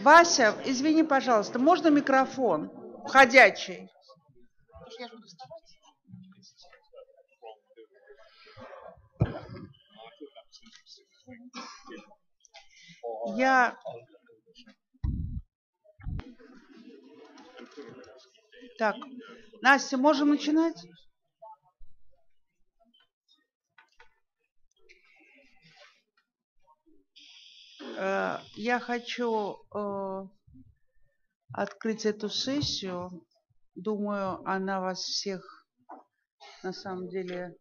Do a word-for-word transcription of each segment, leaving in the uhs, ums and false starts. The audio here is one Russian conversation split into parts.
Вася, извини, пожалуйста, можно микрофон входящий? Я... Так, Настя, можем начинать? Я хочу э, открыть эту сессию. Думаю, она вас всех на самом деле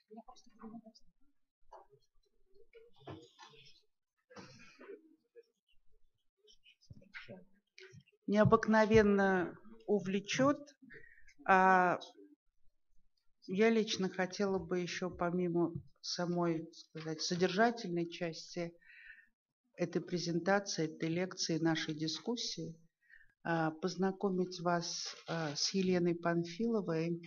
необыкновенно увлечет. А я лично хотела бы еще помимо самой, сказать, содержательной части этой презентации, этой лекции, нашей дискуссии, познакомить вас с Еленой Панфиловой,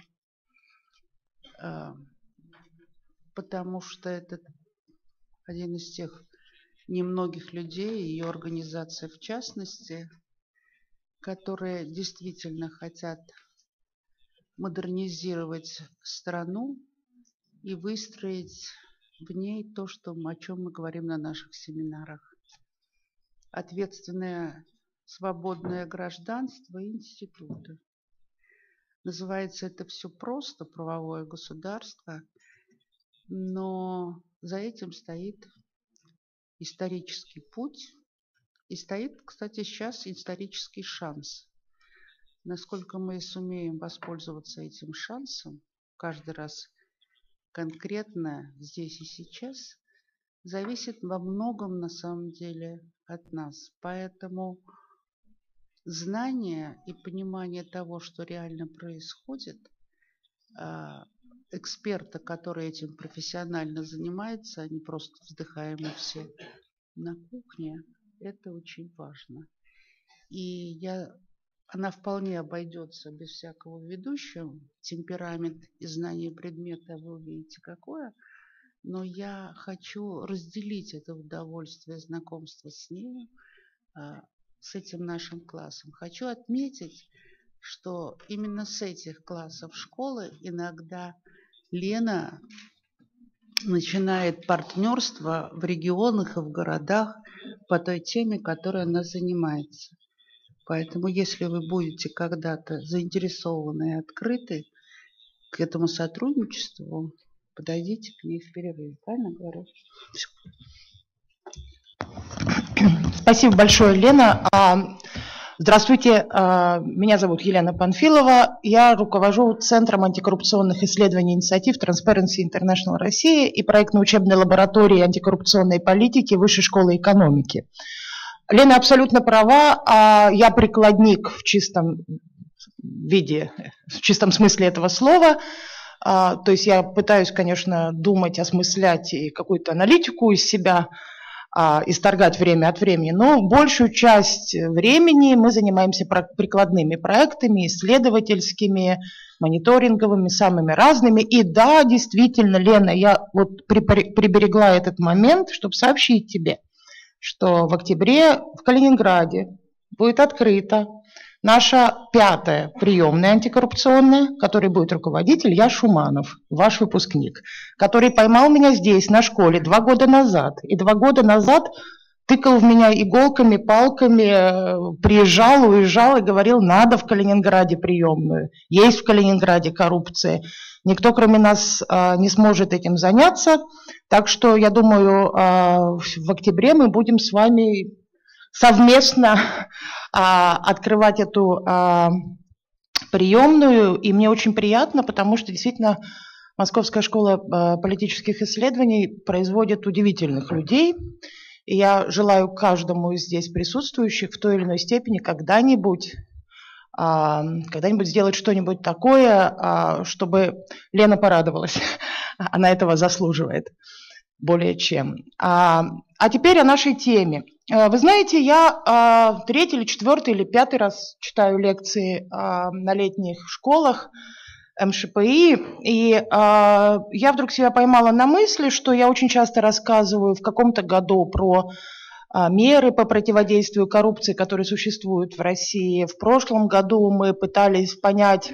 потому что это один из тех немногих людей, ее организация в частности, которые действительно хотят модернизировать страну и выстроить в ней то, что, о чем мы говорим на наших семинарах. Ответственное свободное гражданство и институты. Называется это все просто правовое государство, но за этим стоит исторический путь и стоит, кстати, сейчас исторический шанс. Насколько мы сумеем воспользоваться этим шансом каждый раз конкретно здесь и сейчас, зависит во многом на самом деле от нас. Поэтому знание и понимание того, что реально происходит, эксперта, который этим профессионально занимается, а не просто вздыхаем мы все на кухне, это очень важно. И я, она вполне обойдется без всякого ведущего. Темперамент и знание предмета вы увидите какое. Но я хочу разделить это удовольствие знакомства с ней, с этим нашим классом. Хочу отметить, что именно с этих классов школы иногда Лена начинает партнерство в регионах и в городах по той теме, которой она занимается. Поэтому, если вы будете когда-то заинтересованы и открыты к этому сотрудничеству, подойдите к ней в перерыве. Правильно говорю? Все. Спасибо большое, Лена. Здравствуйте, меня зовут Елена Панфилова. Я руковожу Центром антикоррупционных исследований и инициатив Transparency International России и проектно-учебной лаборатории антикоррупционной политики Высшей школы экономики. Лена абсолютно права, я прикладник в чистом виде, в чистом смысле этого слова. То есть я пытаюсь, конечно, думать, осмыслять и какую-то аналитику из себя исторгать время от времени, но большую часть времени мы занимаемся прикладными проектами, исследовательскими, мониторинговыми, самыми разными. И да, действительно, Лена, я вот приберегла этот момент, чтобы сообщить тебе, что в октябре в Калининграде будет открыта наша пятая приемная антикоррупционная, которой будет руководитель я Шуманов, ваш выпускник, который поймал меня здесь, на школе, два года назад. И два года назад тыкал в меня иголками, палками, приезжал, уезжал и говорил, надо в Калининграде приемную. Есть в Калининграде коррупция. Никто, кроме нас, не сможет этим заняться. Так что, я думаю, в октябре мы будем с вами совместно а, открывать эту а, приемную, и мне очень приятно, потому что действительно Московская школа а, политических исследований производит удивительных людей, и я желаю каждому из здесь присутствующих в той или иной степени когда-нибудь а, когда-нибудь сделать что-нибудь такое, а, чтобы Лена порадовалась, она этого заслуживает более чем. А, а теперь о нашей теме. Вы знаете, я э, третий или четвертый или пятый раз читаю лекции э, на летних школах эм ша пэ и, и э, я вдруг себя поймала на мысли, что я очень часто рассказываю в каком-то году про меры по противодействию коррупции, которые существуют в России. В прошлом году мы пытались понять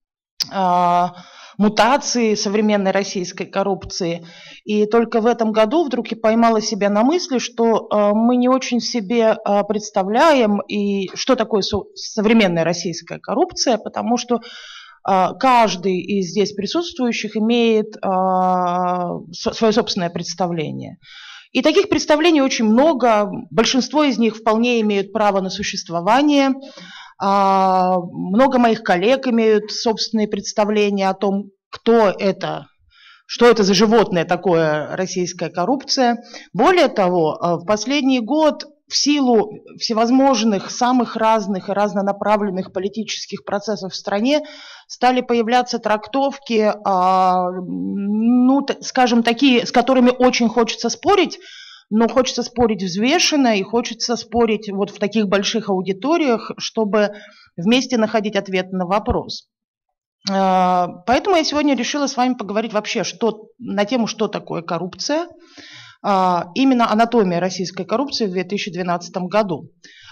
мутации современной российской коррупции. И только в этом году вдруг я поймала себя на мысли, что мы не очень себе представляем, и что такое современная российская коррупция, потому что каждый из здесь присутствующих имеет свое собственное представление. И таких представлений очень много, большинство из них вполне имеют право на существование. Много моих коллег имеют собственные представления о том, кто это, что это за животное такое российская коррупция. Более того, в последний год в силу всевозможных, самых разных и разнонаправленных политических процессов в стране стали появляться трактовки, ну, скажем, такие, с которыми очень хочется спорить, но хочется спорить взвешенно и хочется спорить вот в таких больших аудиториях, чтобы вместе находить ответ на вопрос. Поэтому я сегодня решила с вами поговорить вообще что, на тему, что такое коррупция, именно анатомия российской коррупции в две тысячи двенадцатом году.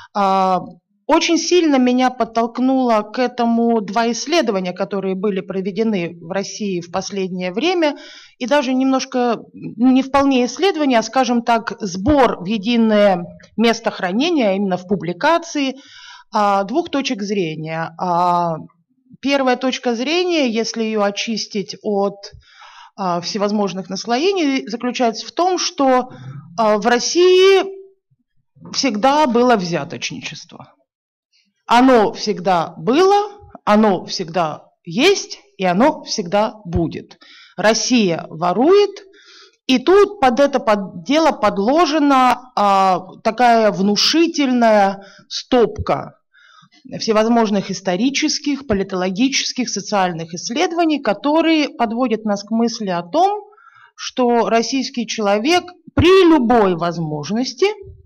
Очень сильно меня подтолкнуло к этому два исследования, которые были проведены в России в последнее время, и даже немножко, не вполне исследования, а, скажем так, сбор в единое место хранения, именно в публикации, двух точек зрения. Первая точка зрения, если ее очистить от всевозможных наслоений, заключается в том, что в России всегда было взяточничество. Оно всегда было, оно всегда есть, и оно всегда будет. Россия ворует, и тут под это под дело подложена а, такая внушительная стопка всевозможных исторических, политологических, социальных исследований, которые подводят нас к мысли о том, что российский человек при любой возможности,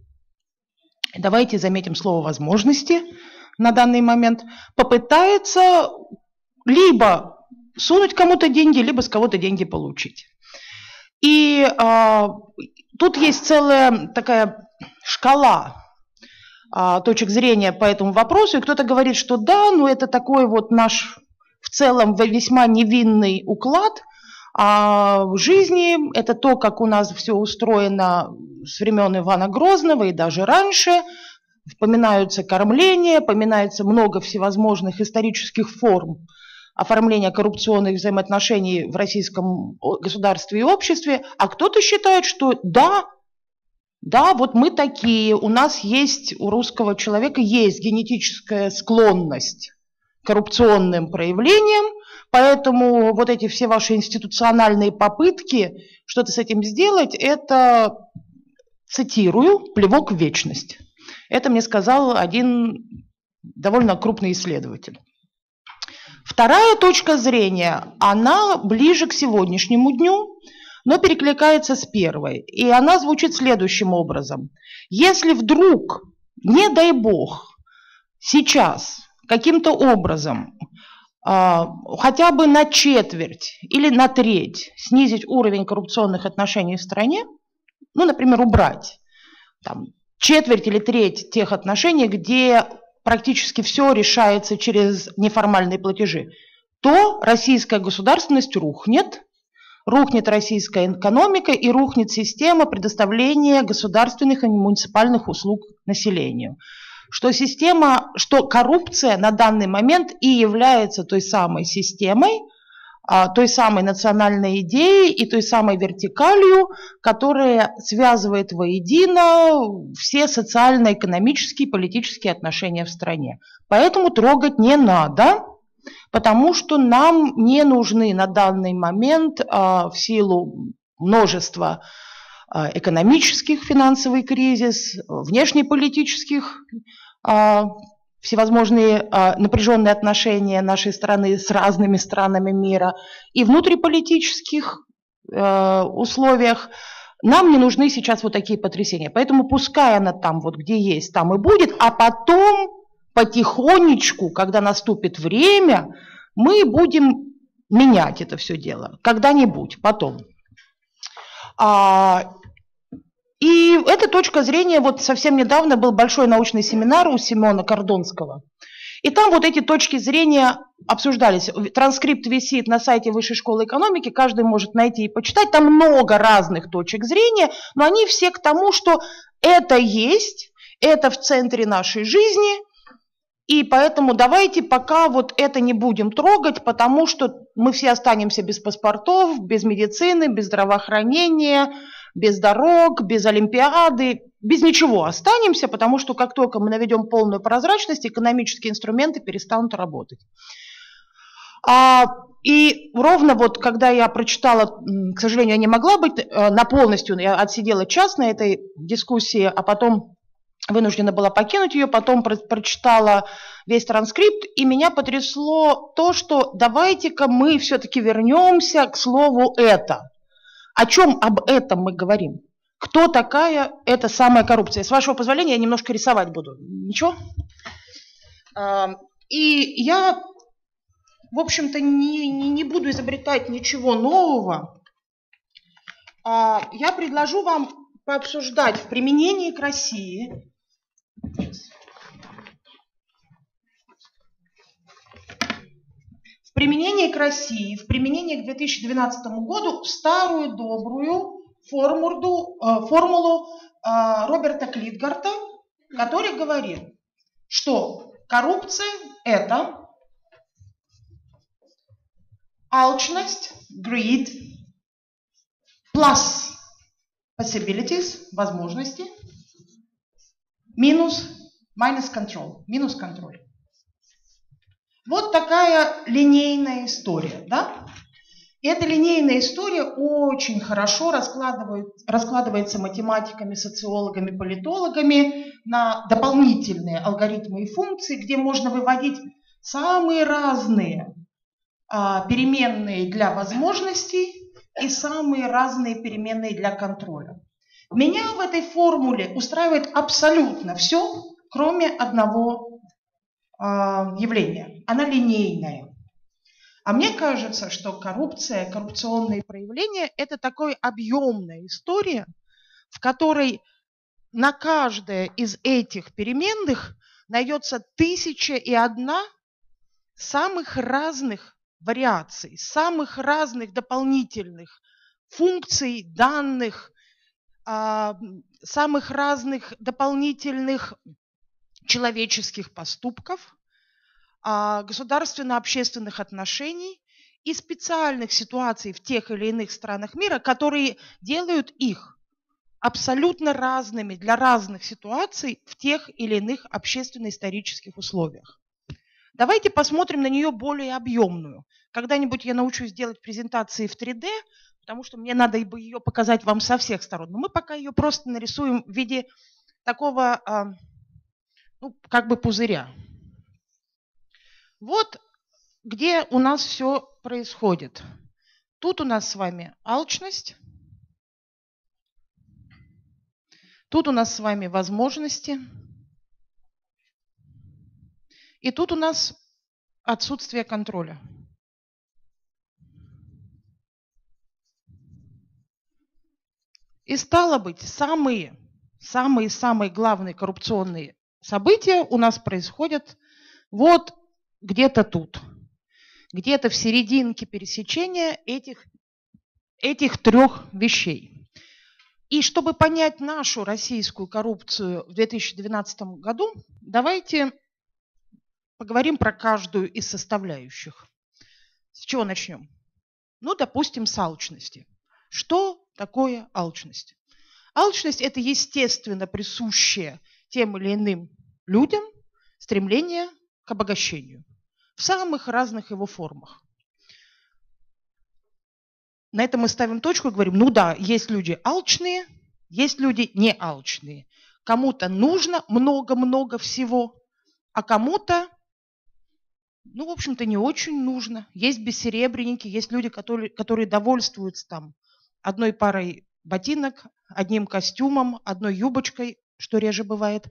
давайте заметим слово «возможности», на данный момент, попытается либо сунуть кому-то деньги, либо с кого-то деньги получить. И а, тут есть целая такая шкала а, точек зрения по этому вопросу, и кто-то говорит, что да, ну это такой вот наш в целом весьма невинный уклад а в жизни, это то, как у нас все устроено с времен Ивана Грозного и даже раньше. Вспоминаются кормления, поминается много всевозможных исторических форм оформления коррупционных взаимоотношений в российском государстве и обществе, а кто-то считает, что да, да, вот мы такие, у нас есть, у русского человека есть генетическая склонность к коррупционным проявлениям, поэтому вот эти все ваши институциональные попытки что-то с этим сделать, это, цитирую, плевок в вечность. Это мне сказал один довольно крупный исследователь. Вторая точка зрения, она ближе к сегодняшнему дню, но перекликается с первой. И она звучит следующим образом. Если вдруг, не дай бог, сейчас каким-то образом хотя бы на четверть или на треть снизить уровень коррупционных отношений в стране, ну, например, убрать там, четверть или треть тех отношений, где практически все решается через неформальные платежи, то российская государственность рухнет, рухнет российская экономика и рухнет система предоставления государственных и муниципальных услуг населению. Что система, что коррупция на данный момент и является той самой системой, той самой национальной идеей и той самой вертикалью, которая связывает воедино все социально-экономические и политические отношения в стране. Поэтому трогать не надо, потому что нам не нужны на данный момент в силу множества экономических, финансовый кризис, внешнеполитических, всевозможные а, напряженные отношения нашей страны с разными странами мира и внутриполитических э, условиях нам не нужны сейчас вот такие потрясения. Поэтому пускай она там вот где есть, там и будет, а потом потихонечку, когда наступит время, мы будем менять это все дело. Когда-нибудь, потом. А, И эта точка зрения, вот совсем недавно был большой научный семинар у Симона Кордонского, и там вот эти точки зрения обсуждались. Транскрипт висит на сайте Высшей школы экономики, каждый может найти и почитать. Там много разных точек зрения, но они все к тому, что это есть, это в центре нашей жизни, и поэтому давайте пока вот это не будем трогать, потому что мы все останемся без паспортов, без медицины, без здравоохранения, без дорог, без Олимпиады, без ничего останемся, потому что как только мы наведем полную прозрачность, экономические инструменты перестанут работать. А, и ровно вот когда я прочитала, к сожалению, я не могла быть на полностью, я отсидела час на этой дискуссии, а потом вынуждена была покинуть ее, потом про прочитала весь транскрипт, и меня потрясло то, что давайте-ка мы все-таки вернемся к слову «это». О чем об этом мы говорим? Кто такая эта самая коррупция? С вашего позволения я немножко рисовать буду. Ничего? И я, в общем-то, не, не, не буду изобретать ничего нового. Я предложу вам пообсуждать в применении к России в применении к России, в применении к две тысячи двенадцатому году старую добрую формулу, формулу Роберта Клитгарта, который говорит, что коррупция – это алчность, greed, plus possibilities, возможности, минус minus control, минус контроль. Вот такая линейная история, да? И эта линейная история очень хорошо раскладывает, раскладывается математиками, социологами, политологами на дополнительные алгоритмы и функции, где можно выводить самые разные а, переменные для возможностей и самые разные переменные для контроля. Меня в этой формуле устраивает абсолютно все, кроме одного а, явления. Она линейная. А мне кажется, что коррупция, коррупционные проявления – это такая объемная история, в которой на каждое из этих переменных найдется тысяча и одна самых разных вариаций, самых разных дополнительных функций, данных, самых разных дополнительных человеческих поступков, государственно-общественных отношений и специальных ситуаций в тех или иных странах мира, которые делают их абсолютно разными для разных ситуаций в тех или иных общественно-исторических условиях. Давайте посмотрим на нее более объемную. Когда-нибудь я научусь делать презентации в три дэ, потому что мне надо бы ее показать вам со всех сторон. Но мы пока ее просто нарисуем в виде такого, ну, как бы пузыря. Вот где у нас все происходит. Тут у нас с вами алчность. Тут у нас с вами возможности. И тут у нас отсутствие контроля. И стало быть, самые, самые, самые главные коррупционные события у нас происходят вот где-то тут, где-то в серединке пересечения этих, этих трех вещей. И чтобы понять нашу российскую коррупцию в две тысячи двенадцатом году, давайте поговорим про каждую из составляющих. С чего начнем? Ну, допустим, с алчности. Что такое алчность? Алчность – это естественно присущее тем или иным людям стремление к обогащению в самых разных его формах. На этом мы ставим точку и говорим, ну да, есть люди алчные, есть люди не алчные. Кому-то нужно много-много всего, а кому-то, ну, в общем-то, не очень нужно. Есть бессеребренники, есть люди, которые, которые довольствуются там одной парой ботинок, одним костюмом, одной юбочкой, что реже бывает,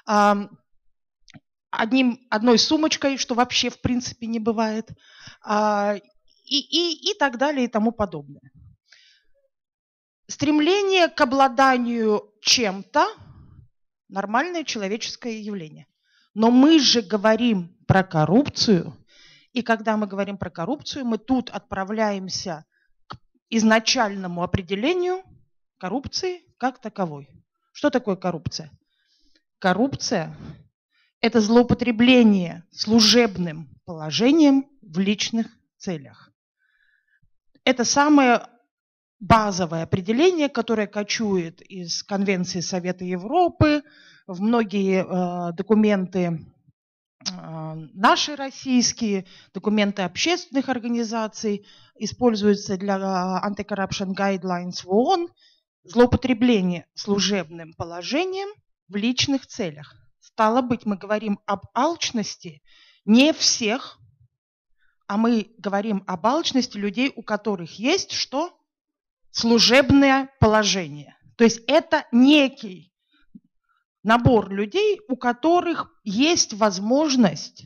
одним, одной сумочкой, что вообще в принципе не бывает, и, и, и так далее и тому подобное. стремление к обладанию чем-то – нормальное человеческое явление. Но мы же говорим про коррупцию, и когда мы говорим про коррупцию, мы тут отправляемся к изначальному определению коррупции как таковой. Что такое коррупция? Коррупция – это злоупотребление служебным положением в личных целях. Это самое базовое определение, которое кочует из Конвенции Совета Европы в многие э, документы э, наши российские, документы общественных организаций, используются для Anti-Corruption Guidelines в ООН. Злоупотребление служебным положением в личных целях. Стало быть, мы говорим об алчности не всех, а мы говорим об алчности людей, у которых есть что? Служебное положение. То есть это некий набор людей, у которых есть возможность,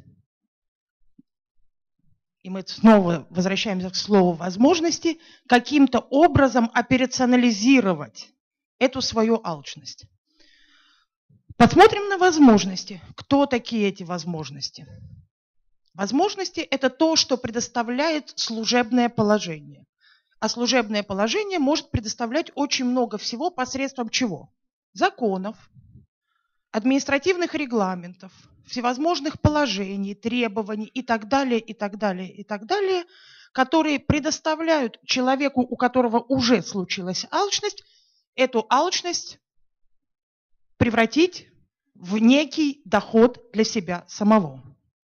и мы снова возвращаемся к слову возможности, каким-то образом операционализировать эту свою алчность. Посмотрим на возможности. Кто такие эти возможности? Возможности – это то, что предоставляет служебное положение. А служебное положение может предоставлять очень много всего посредством чего? Законов, административных регламентов, всевозможных положений, требований и так далее, и так далее, и так далее, которые предоставляют человеку, у которого уже случилась алчность, эту алчность превратить в некий доход для себя самого.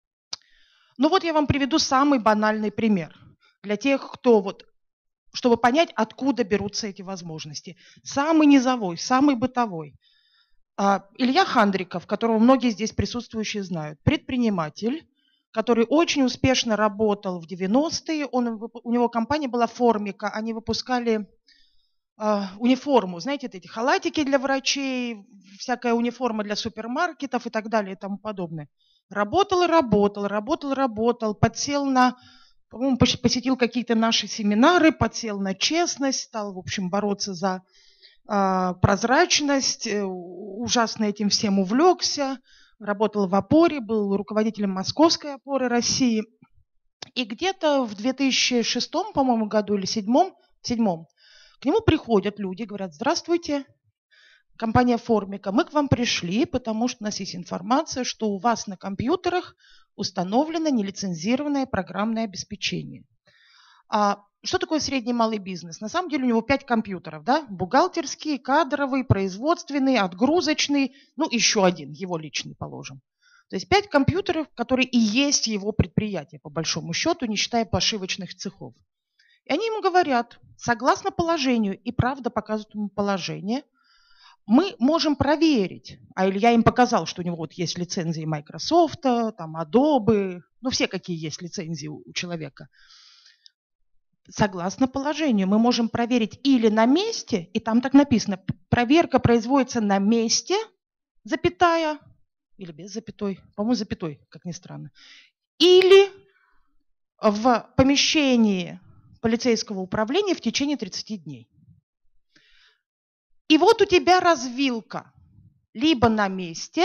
Ну вот я вам приведу самый банальный пример для тех, кто вот, чтобы понять, откуда берутся эти возможности. Самый низовой, самый бытовой. Илья Хандриков, которого многие здесь присутствующие знают, предприниматель, который очень успешно работал в девяностые. Он, у него компания была Формика, они выпускали э, униформу, знаете, эти халатики для врачей, всякая униформа для супермаркетов и так далее и тому подобное. Работал и работал, работал и работал, подсел на, по-моему, посетил какие-то наши семинары, подсел на честность, стал, в общем, бороться за прозрачность, ужасно этим всем увлекся, работал в опоре, был руководителем Московской опоры России. И где-то в две тысячи шестом, по-моему, году или седьмом, седьмом к нему приходят люди, говорят: здравствуйте, компания Формика, мы к вам пришли, потому что у нас есть информация, что у вас на компьютерах установлено нелицензированное программное обеспечение. А что такое средний и малый бизнес? На самом деле у него пять компьютеров, да? Бухгалтерский, кадровый, производственный, отгрузочный, ну еще один, его личный, положим. То есть пять компьютеров, которые и есть его предприятие, по большому счету, не считая пошивочных цехов. И они ему говорят, согласно положению, и правда показывают ему положение, мы можем проверить, а Илья им показал, что у него вот есть лицензии Microsoft, там Adobe, ну все какие есть лицензии у человека. Согласно положению, мы можем проверить или на месте, и там так написано, проверка производится на месте, запятая, или без запятой, по-моему, запятой, как ни странно, или в помещении полицейского управления в течение тридцати дней. И вот у тебя развилка. Либо на месте,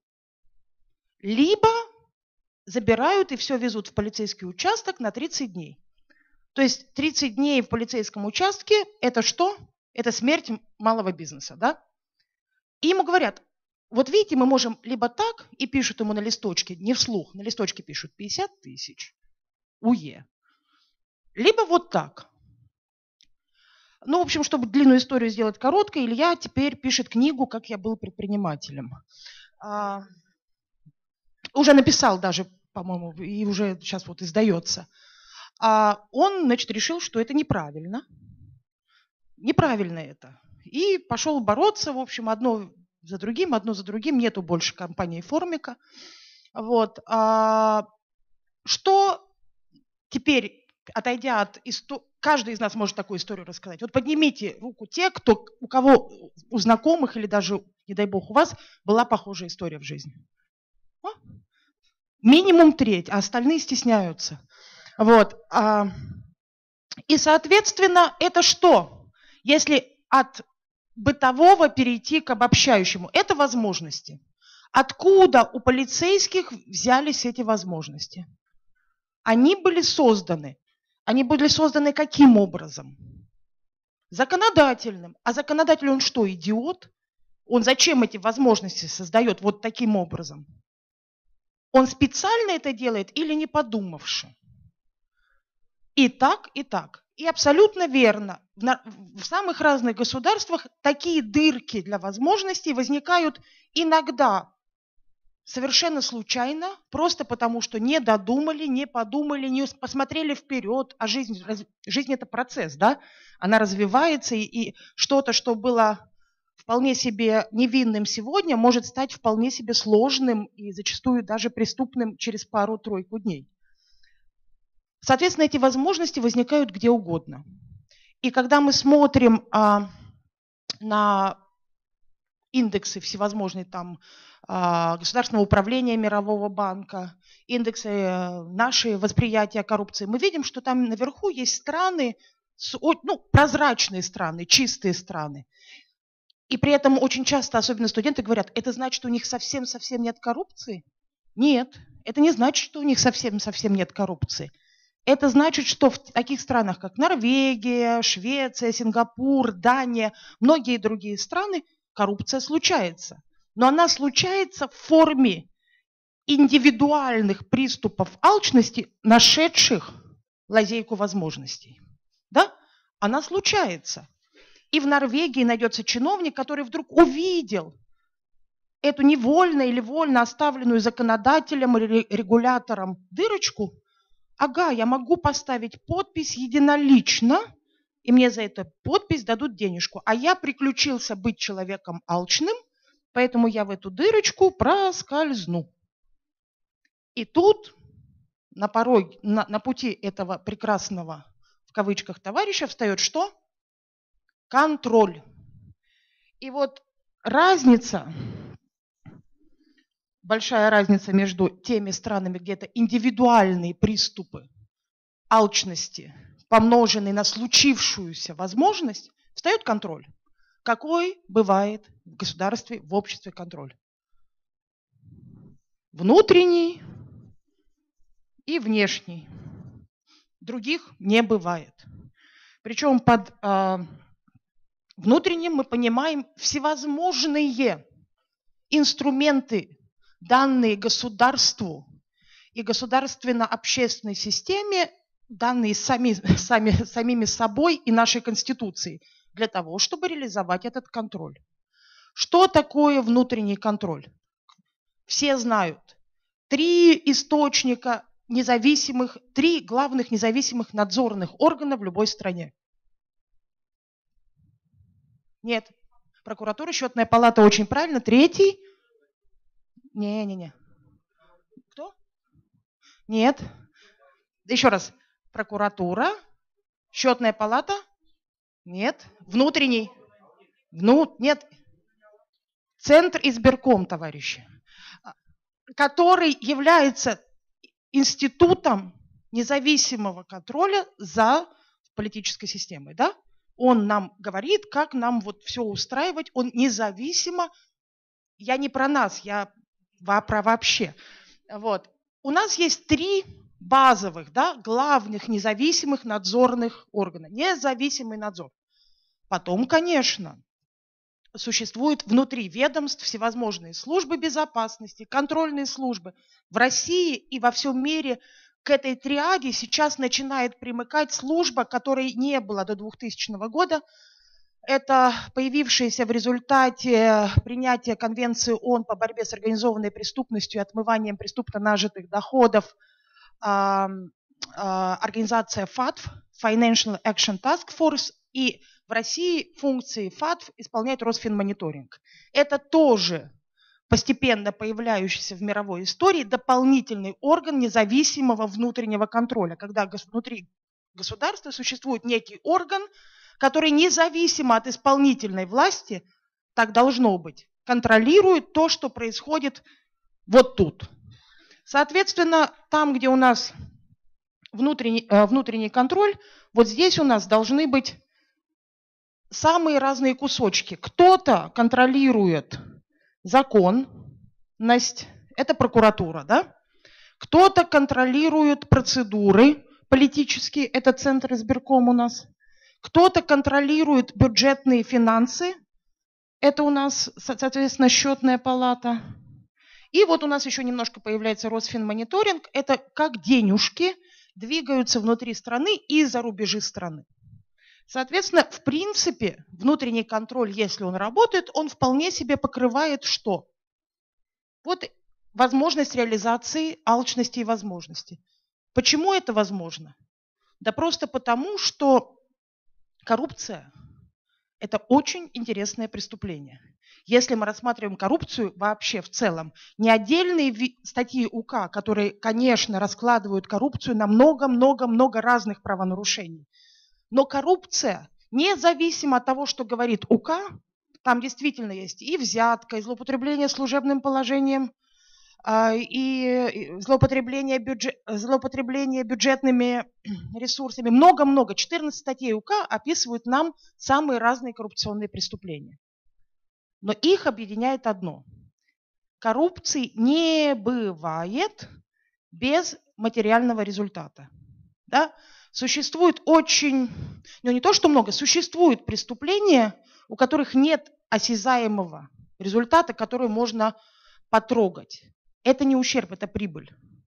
либо забирают и все везут в полицейский участок на тридцать дней. То есть тридцать дней в полицейском участке – это что? Это смерть малого бизнеса, да? И ему говорят, вот видите, мы можем либо так, и пишут ему на листочке, не вслух, на листочке пишут пятьдесят тысяч, УЕ, либо вот так. Ну, в общем, чтобы длинную историю сделать короткой, Илья теперь пишет книгу «Как я был предпринимателем». А, уже написал даже, по-моему, и уже сейчас вот издается. А он, значит, решил, что это неправильно. Неправильно это. И пошел бороться, в общем, одно за другим, одно за другим. Нету больше компании Формика. Вот. А что теперь, отойдя от истории, каждый из нас может такую историю рассказать. Вот поднимите руку те, кто, у кого у знакомых или даже, не дай бог, у вас была похожая история в жизни. А? Минимум треть, а остальные стесняются. Вот. И, соответственно, это что? Если от бытового перейти к обобщающему. Это возможности. Откуда у полицейских взялись эти возможности? Они были созданы. Они были созданы каким образом? Законодательным. А законодатель, он что, идиот? Он зачем эти возможности создает вот таким образом? Он специально это делает или не подумавши? И так, и так. И абсолютно верно. В самых разных государствах такие дырки для возможностей возникают иногда совершенно случайно, просто потому что не додумали, не подумали, не посмотрели вперед. А жизнь, жизнь – это процесс, да? Она развивается, и, и что-то, что было вполне себе невинным сегодня, может стать вполне себе сложным и зачастую даже преступным через пару-тройку дней. Соответственно, эти возможности возникают где угодно. И когда мы смотрим а, на индексы всевозможные там а, Государственного управления Мирового банка, индексы а, наши восприятия коррупции, мы видим, что там наверху есть страны, ну, прозрачные страны, чистые страны. И при этом очень часто, особенно студенты, говорят, это значит, что у них совсем-совсем нет коррупции? Нет, это не значит, что у них совсем-совсем нет коррупции. Это значит, что в таких странах, как Норвегия, Швеция, Сингапур, Дания, многие другие страны, коррупция случается. Но она случается в форме индивидуальных приступов алчности, нашедших лазейку возможностей. Да? Она случается. И в Норвегии найдется чиновник, который вдруг увидел эту невольно или вольно оставленную законодателем или регулятором дырочку. Ага, я могу поставить подпись единолично, и мне за эту подпись дадут денежку. А я приключился быть человеком алчным, поэтому я в эту дырочку проскользну. И тут на пороге, на, на пути этого прекрасного, в кавычках, товарища встает что? Контроль. И вот разница, большая разница между теми странами, где это индивидуальные приступы алчности, помноженные на случившуюся возможность, встает контроль. Какой бывает в государстве, в обществе контроль? Внутренний и внешний. Других не бывает. Причем под э, внутренним мы понимаем всевозможные инструменты, данные государству и государственно-общественной системе, данные сами, сами, самими собой и нашей Конституцией, для того, чтобы реализовать этот контроль. Что такое внутренний контроль? Все знают. Три источника независимых, три главных независимых надзорных органа в любой стране. Нет. Прокуратура, счетная палата, очень правильно. Третий? Не-не-не. Кто? Нет. Еще раз. Прокуратура, счетная палата? Нет. Внутренний? Вну... Нет. Центр избирком, товарищи, который является институтом независимого контроля за политической системой. Да? Он нам говорит, как нам вот все устраивать. Он независимо. Я не про нас, я про вообще. Вот. У нас есть три базовых, да, главных независимых надзорных органа. Независимый надзор. Потом, конечно, существуют внутри ведомств всевозможные службы безопасности, контрольные службы. В России и во всем мире к этой триаде сейчас начинает примыкать служба, которой не было до двухтысячного года. Это появившаяся в результате принятия Конвенции ООН по борьбе с организованной преступностью и отмыванием преступно нажитых доходов организация ФАТФ, Financial Action Task Force, и в России функции ФАТФ исполняет Росфинмониторинг. Это тоже постепенно появляющийся в мировой истории дополнительный орган независимого внутреннего контроля, когда внутри государства существует некий орган, который независимо от исполнительной власти, так должно быть, контролирует то, что происходит вот тут. Соответственно, там, где у нас внутренний, внутренний контроль, вот здесь у нас должны быть самые разные кусочки. Кто-то контролирует законность, это прокуратура, да? Кто-то контролирует процедуры политические, это Центр избирком у нас. Кто-то контролирует бюджетные финансы, это у нас, соответственно, счетная палата. И вот у нас еще немножко появляется Росфинмониторинг, это как денежки двигаются внутри страны и за рубежи страны. Соответственно, в принципе, внутренний контроль, если он работает, он вполне себе покрывает что? Вот возможность реализации алчности и возможностей. Почему это возможно? Да просто потому, что коррупция – это очень интересное преступление. Если мы рассматриваем коррупцию вообще в целом, не отдельные статьи УК, которые, конечно, раскладывают коррупцию на много-много-много разных правонарушений, но коррупция, независимо от того, что говорит УК, там действительно есть и взятка, и злоупотребление служебным положением, и злоупотребление, бюджет, злоупотребление бюджетными ресурсами. Много-много. четырнадцать статей УК описывают нам самые разные коррупционные преступления. Но их объединяет одно. Коррупции не бывает без материального результата. Да? Существует очень, ну не то что много, существуют преступления, у которых нет осязаемого результата, который можно потрогать. Это не ущерб, это прибыль.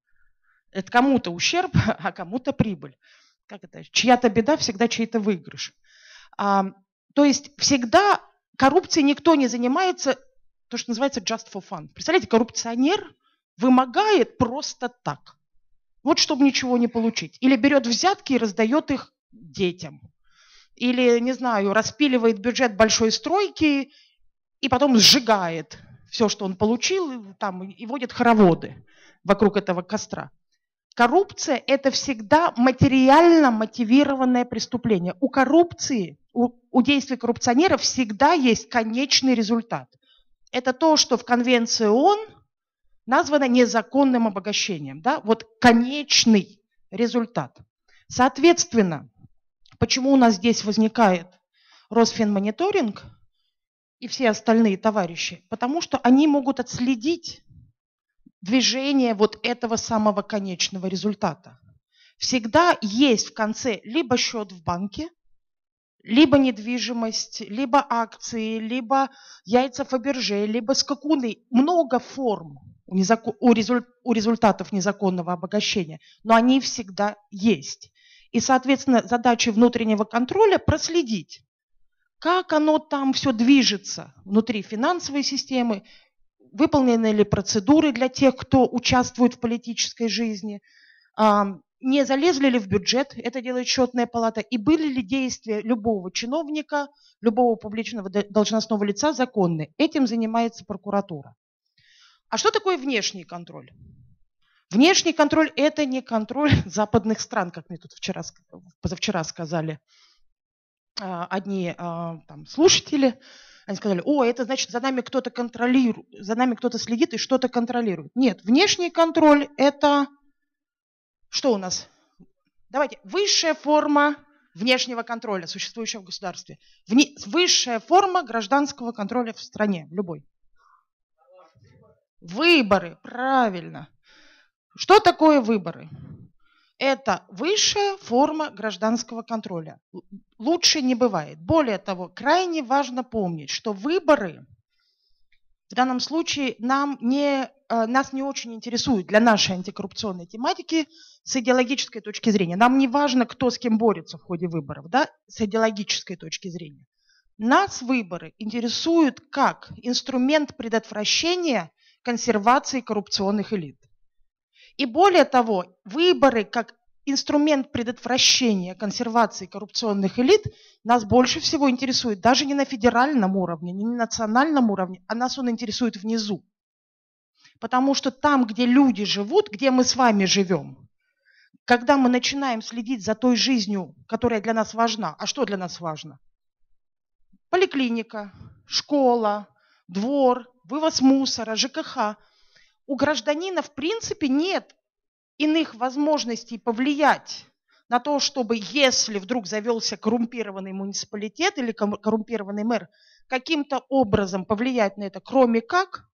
Это кому-то ущерб, а кому-то прибыль. Как это? Чья-то беда, всегда чей-то выигрыш. А, то есть всегда коррупцией никто не занимается, то, что называется just for fun. Представляете, коррупционер вымогает просто так. Вот чтобы ничего не получить. Или берет взятки и раздает их детям. Или, не знаю, распиливает бюджет большой стройки и потом сжигает все, что он получил, там, и водит хороводы вокруг этого костра. Коррупция – это всегда материально мотивированное преступление. У коррупции, у, у действий коррупционеров всегда есть конечный результат. Это то, что в Конвенции ООН названо незаконным обогащением. Да? Вот конечный результат. Соответственно, почему у нас здесь возникает Росфинмониторинг и все остальные товарищи? Потому что они могут отследить движение вот этого самого конечного результата. Всегда есть в конце либо счет в банке, либо недвижимость, либо акции, либо яйца Фаберже, либо скакуны. Много форм у, незакон... у, результ... у результатов незаконного обогащения, но они всегда есть. И, соответственно, задача внутреннего контроля проследить, как оно там все движется внутри финансовой системы, выполнены ли процедуры для тех, кто участвует в политической жизни, не залезли ли в бюджет, это делает счетная палата, и были ли действия любого чиновника, любого публичного должностного лица законны. Этим занимается прокуратура. А что такое внешний контроль? Внешний контроль – это не контроль западных стран, как мне тут вчера, позавчера сказали одни там, слушатели. Они сказали: о, это значит, за нами кто-то контролирует, за нами кто-то следит и что-то контролирует. Нет, внешний контроль – это что у нас? Давайте, высшая форма внешнего контроля, существующего в государстве. Вне, высшая форма гражданского контроля в стране, в любой. Выборы, правильно. Что такое выборы? Это высшая форма гражданского контроля. Лучше не бывает. Более того, крайне важно помнить, что выборы в данном случае нам не, нас не очень интересуют для нашей антикоррупционной тематики с идеологической точки зрения. Нам не важно, кто с кем борется в ходе выборов, да, с идеологической точки зрения. Нас выборы интересуют как инструмент предотвращения консервации коррупционных элит. И более того, выборы как инструмент предотвращения консервации коррупционных элит нас больше всего интересует даже не на федеральном уровне, не на национальном уровне, а нас он интересует внизу. Потому что там, где люди живут, где мы с вами живем, когда мы начинаем следить за той жизнью, которая для нас важна, а что для нас важно? Поликлиника, школа, двор, вывоз мусора, ЖКХ. У гражданина в принципе нет иных возможностей повлиять на то, чтобы, если вдруг завелся коррумпированный муниципалитет или коррумпированный мэр, каким-то образом повлиять на это, кроме как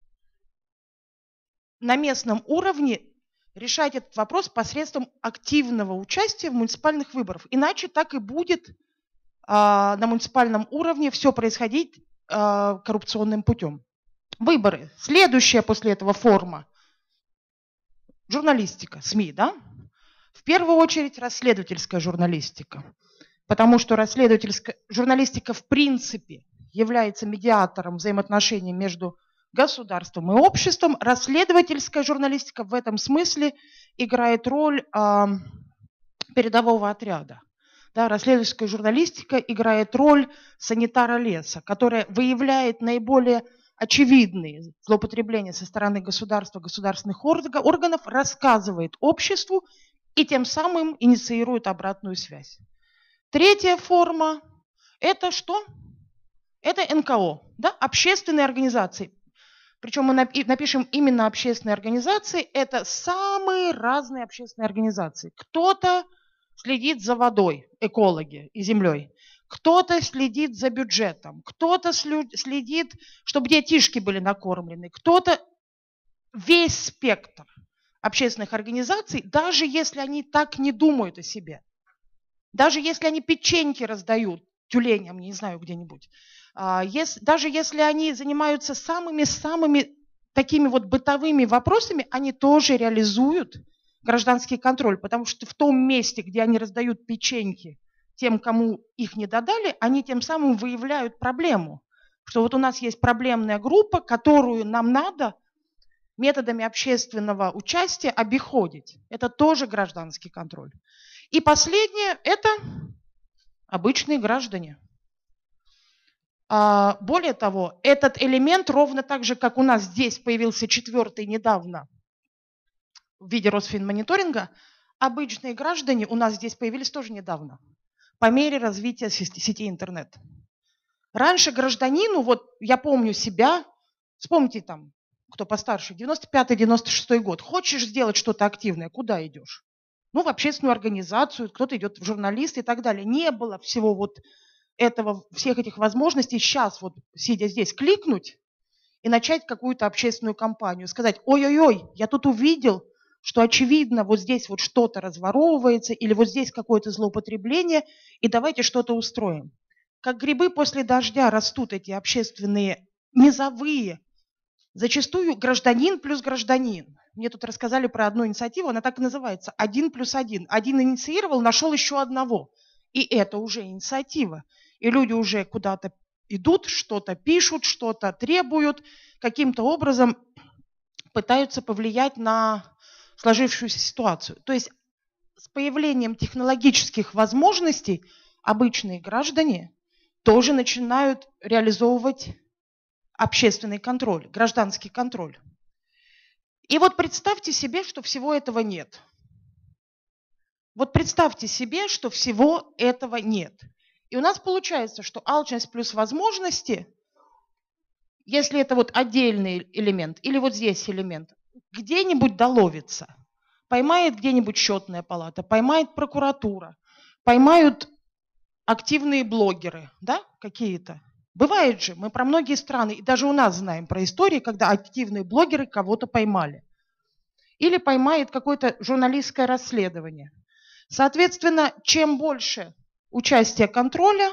на местном уровне решать этот вопрос посредством активного участия в муниципальных выборах. Иначе так и будет а, на муниципальном уровне все происходить а, коррупционным путем. Выборы. Следующая после этого форма. Журналистика, СМИ, да? В первую очередь расследовательская журналистика. Потому что расследовательская журналистика в принципе является медиатором взаимоотношений между государством и обществом. Расследовательская журналистика в этом смысле играет роль э, передового отряда. Да, расследовательская журналистика играет роль санитара леса, которая выявляет наиболее очевидные злоупотребления со стороны государства, государственных органов, рассказывает обществу и тем самым инициирует обратную связь. Третья форма – это что? Это эн ка о, да? Общественные организации. Причем мы напишем именно общественные организации. Это самые разные общественные организации. Кто-то следит за водой, экологи и землей. Кто-то следит за бюджетом. Кто-то следит, чтобы детишки были накормлены. Кто-то весь спектр общественных организаций, даже если они так не думают о себе. Даже если они печеньки раздают тюленям, не знаю, где-нибудь. Даже если они занимаются самыми-самыми такими вот бытовыми вопросами, они тоже реализуют гражданский контроль, потому что в том месте, где они раздают печеньки тем, кому их не додали, они тем самым выявляют проблему, что вот у нас есть проблемная группа, которую нам надо методами общественного участия обиходить. Это тоже гражданский контроль. И последнее – это обычные граждане. Более того, этот элемент, ровно так же, как у нас здесь появился четвертый недавно в виде Росфинмониторинга, обычные граждане у нас здесь появились тоже недавно, по мере развития сети интернет. Раньше гражданину, вот я помню себя, вспомните там, кто постарше, девяносто пятый — девяносто шестой год, хочешь сделать что-то активное, куда идешь? Ну, в общественную организацию, кто-то идет в журналисты и так далее. Не было всего вот этого, всех этих возможностей сейчас, вот сидя здесь, кликнуть и начать какую-то общественную кампанию, сказать: ой-ой-ой, я тут увидел, что очевидно вот здесь вот что-то разворовывается или вот здесь какое-то злоупотребление, и давайте что-то устроим. Как грибы после дождя растут эти общественные низовые, зачастую гражданин плюс гражданин. Мне тут рассказали про одну инициативу, она так и называется: один плюс один. Один инициировал, нашел еще одного. И это уже инициатива. И люди уже куда-то идут, что-то пишут, что-то требуют, каким-то образом пытаются повлиять на сложившуюся ситуацию. То есть с появлением технологических возможностей обычные граждане тоже начинают реализовывать общественный контроль, гражданский контроль. И вот представьте себе, что всего этого нет. Вот представьте себе, что всего этого нет. И у нас получается, что алчность плюс возможности, если это вот отдельный элемент, или вот здесь элемент, где-нибудь доловится. Поймает где-нибудь счетная палата, поймает прокуратура, поймают активные блогеры, да, какие-то. Бывает же, мы про многие страны, и даже у нас знаем про истории, когда активные блогеры кого-то поймали. Или поймает какое-то журналистское расследование. Соответственно, чем больше участия контроля,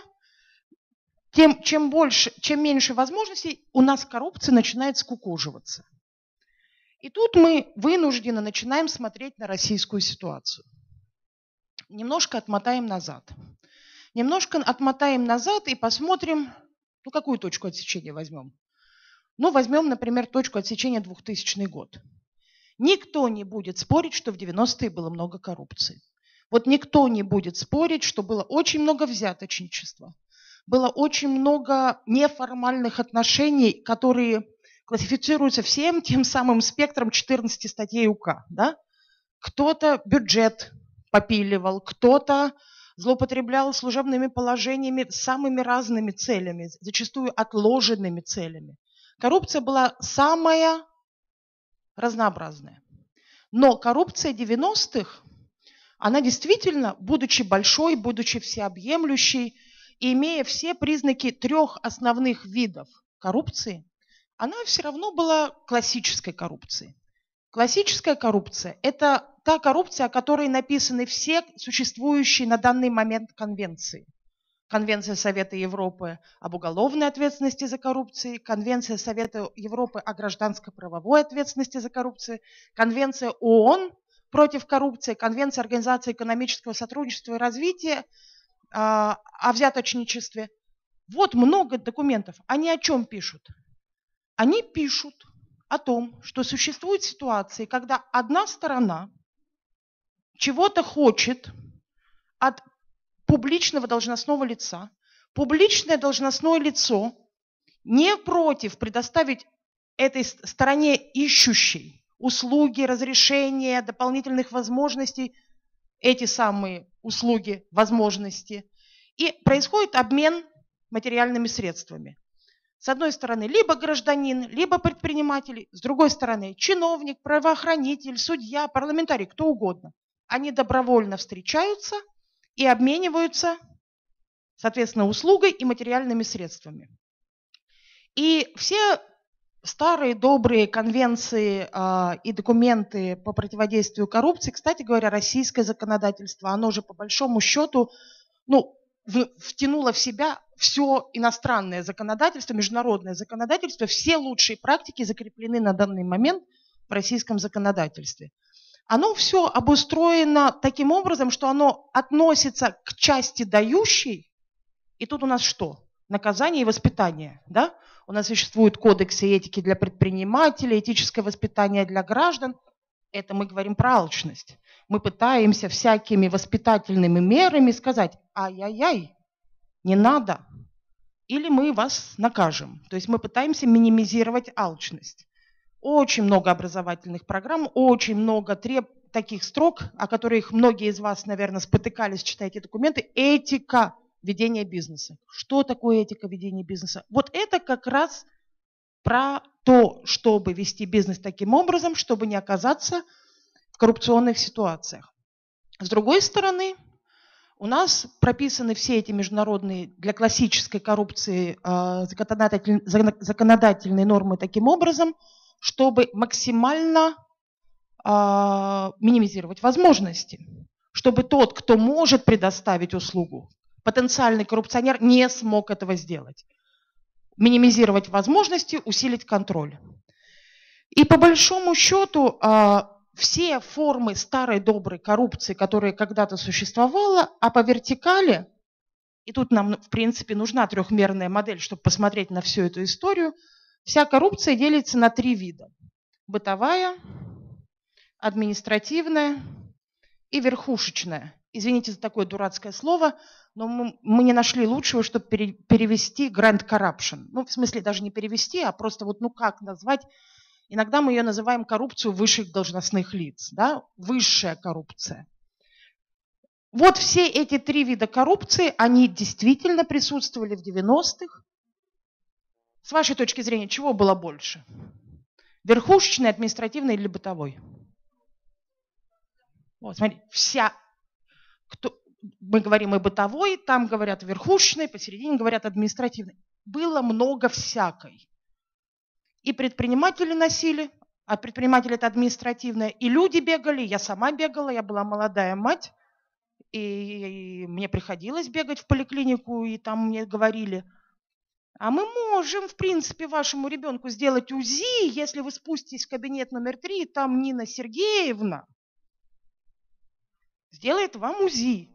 тем чем, больше, чем меньше возможностей, у нас коррупция начинает скукоживаться. И тут мы вынуждены начинаем смотреть на российскую ситуацию. Немножко отмотаем назад. Немножко отмотаем назад и посмотрим, ну какую точку отсечения возьмем. Ну возьмем, например, точку отсечения двухтысячный год. Никто не будет спорить, что в девяностые было много коррупции. Вот никто не будет спорить, что было очень много взяточничества, было очень много неформальных отношений, которые классифицируются всем тем самым спектром четырнадцати статей УК. Да? Кто-то бюджет попиливал, кто-то злоупотреблял служебными положениями с самыми разными целями, зачастую отложенными целями. Коррупция была самая разнообразная. Но коррупция девяностых, она действительно, будучи большой, будучи всеобъемлющей, и имея все признаки трех основных видов коррупции, она все равно была классической коррупцией. Классическая коррупция – это та коррупция, о которой написаны все существующие на данный момент конвенции. Конвенция Совета Европы об уголовной ответственности за коррупцию, Конвенция Совета Европы о гражданско-правовой ответственности за коррупцию, Конвенция ООН против коррупции, Конвенция Организации экономического сотрудничества и развития о взяточничестве. Вот много документов. Они о чем пишут? Они пишут о том, что существуют ситуации, когда одна сторона чего-то хочет от публичного должностного лица. Публичное должностное лицо не против предоставить этой стороне ищущей услуги, разрешения, дополнительных возможностей, эти самые услуги, возможности. И происходит обмен материальными средствами. С одной стороны, либо гражданин, либо предприниматель, с другой стороны, чиновник, правоохранитель, судья, парламентарий, кто угодно. Они добровольно встречаются и обмениваются, соответственно, услугой и материальными средствами. И все старые добрые конвенции э, и документы по противодействию коррупции, кстати говоря, российское законодательство, оно же по большому счету, ну, втянуло в себя все иностранное законодательство, международное законодательство, все лучшие практики закреплены на данный момент в российском законодательстве. Оно все обустроено таким образом, что оно относится к части дающей, и тут у нас что? Наказание и воспитание. Да? У нас существуют кодексы этики для предпринимателей, этическое воспитание для граждан. Это мы говорим про алчность. Мы пытаемся всякими воспитательными мерами сказать: ай-яй-яй, не надо, или мы вас накажем. То есть мы пытаемся минимизировать алчность. Очень много образовательных программ, очень много треб... таких строк, о которых многие из вас, наверное, спотыкались, читая эти документы. Этика ведения бизнеса. Что такое этика ведения бизнеса? Вот это как раз про то, чтобы вести бизнес таким образом, чтобы не оказаться в коррупционных ситуациях. С другой стороны, у нас прописаны все эти международные для классической коррупции э, законодатель, законодательные нормы таким образом, чтобы максимально э, минимизировать возможности, чтобы тот, кто может предоставить услугу, потенциальный коррупционер, не смог этого сделать. Минимизировать возможности, усилить контроль. И по большому счету э, все формы старой доброй коррупции, которая когда-то существовала, а по вертикали, и тут нам, в принципе, нужна трехмерная модель, чтобы посмотреть на всю эту историю, вся коррупция делится на три вида. Бытовая, административная и верхушечная. Извините за такое дурацкое слово, но мы, мы не нашли лучшего, чтобы пере, перевести grand corruption. Ну, в смысле, даже не перевести, а просто вот, ну как назвать. Иногда мы ее называем коррупцию высших должностных лиц, да? Высшая коррупция. Вот все эти три вида коррупции, они действительно присутствовали в девяностых. С вашей точки зрения, чего было больше? Верхушечной, административной или бытовой? Вот, смотри, вся, кто, мы говорим и бытовой, там говорят верхушечной, посередине говорят административной. Было много всякой. И предприниматели носили, а предприниматели это административное, и люди бегали, я сама бегала, я была молодая мать, и мне приходилось бегать в поликлинику, и там мне говорили: а мы можем, в принципе, вашему ребенку сделать УЗИ, если вы спуститесь в кабинет номер три, там Нина Сергеевна сделает вам УЗИ.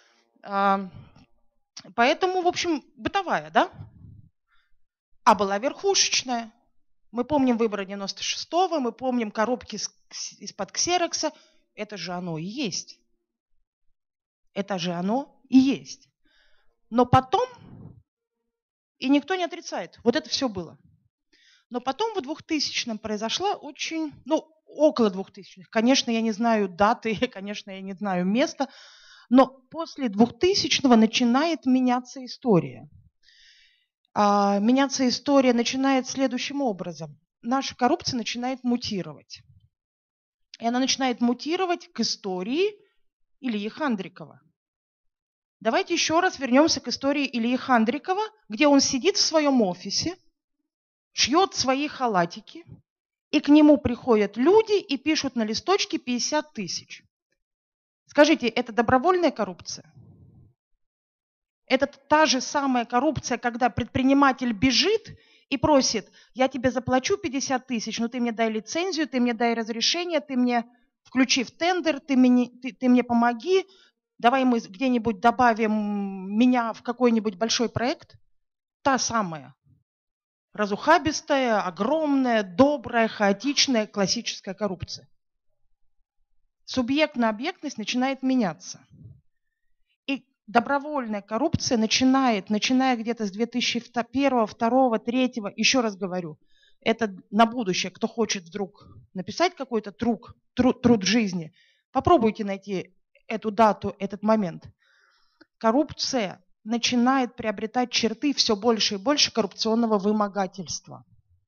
Поэтому, в общем, бытовая, да? А была верхушечная. Мы помним выборы девяносто шестого, мы помним коробки из-под ксерокса. Это же оно и есть. Это же оно и есть. Но потом, и никто не отрицает, вот это все было. Но потом в двухтысячном произошла очень, ну, около двухтысячных. Конечно, я не знаю даты, конечно, я не знаю места, но после двухтысячного начинает меняться история. А меняться история начинает следующим образом. Наша коррупция начинает мутировать. И она начинает мутировать к истории Ильи Хандрикова. Давайте еще раз вернемся к истории Ильи Хандрикова, где он сидит в своем офисе, шьет свои халатики, и к нему приходят люди и пишут на листочке пятьдесят тысяч. Скажите, это добровольная коррупция? Это та же самая коррупция, когда предприниматель бежит и просит: я тебе заплачу пятьдесят тысяч, но ты мне дай лицензию, ты мне дай разрешение, ты мне включи в тендер, ты мне, ты, ты мне помоги, давай мы где-нибудь добавим меня в какой-нибудь большой проект. Та самая разухабистая, огромная, добрая, хаотичная, классическая коррупция. Субъектно-объектность начинает меняться. И добровольная коррупция начинает, начиная где-то с две тысячи первого, второго, третьего, еще раз говорю, это на будущее, кто хочет вдруг написать какой-то труд, труд, труд жизни, попробуйте найти эту дату, этот момент. Коррупция начинает приобретать черты все больше и больше коррупционного вымогательства.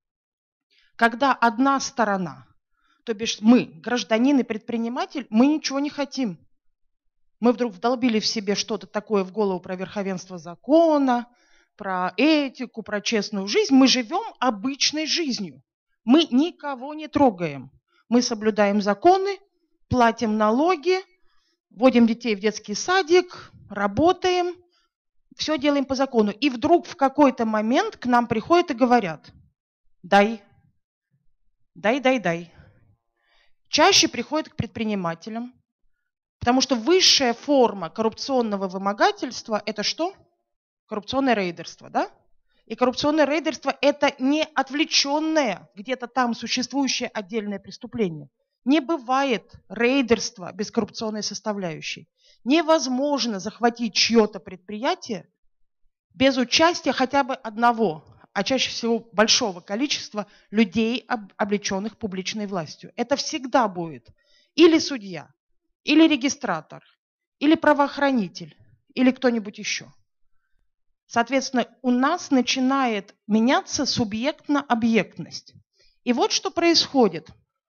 Когда одна сторона, то бишь мы, гражданин и предприниматель, мы ничего не хотим. Мы вдруг вдолбили в себе что-то такое в голову про верховенство закона, про этику, про честную жизнь. Мы живем обычной жизнью. Мы никого не трогаем. Мы соблюдаем законы, платим налоги, водим детей в детский садик, работаем, все делаем по закону. И вдруг в какой-то момент к нам приходят и говорят: дай, дай, дай, дай. Чаще приходят к предпринимателям, потому что высшая форма коррупционного вымогательства – это что? Коррупционное рейдерство, да? И коррупционное рейдерство – это не отвлеченное, где-то там существующее отдельное преступление. Не бывает рейдерства без коррупционной составляющей. Невозможно захватить чье-то предприятие без участия хотя бы одного, а чаще всего большого количества людей, облеченных публичной властью. Это всегда будет или судья, или регистратор, или правоохранитель, или кто-нибудь еще. Соответственно, у нас начинает меняться субъектно-объектность. И вот что происходит.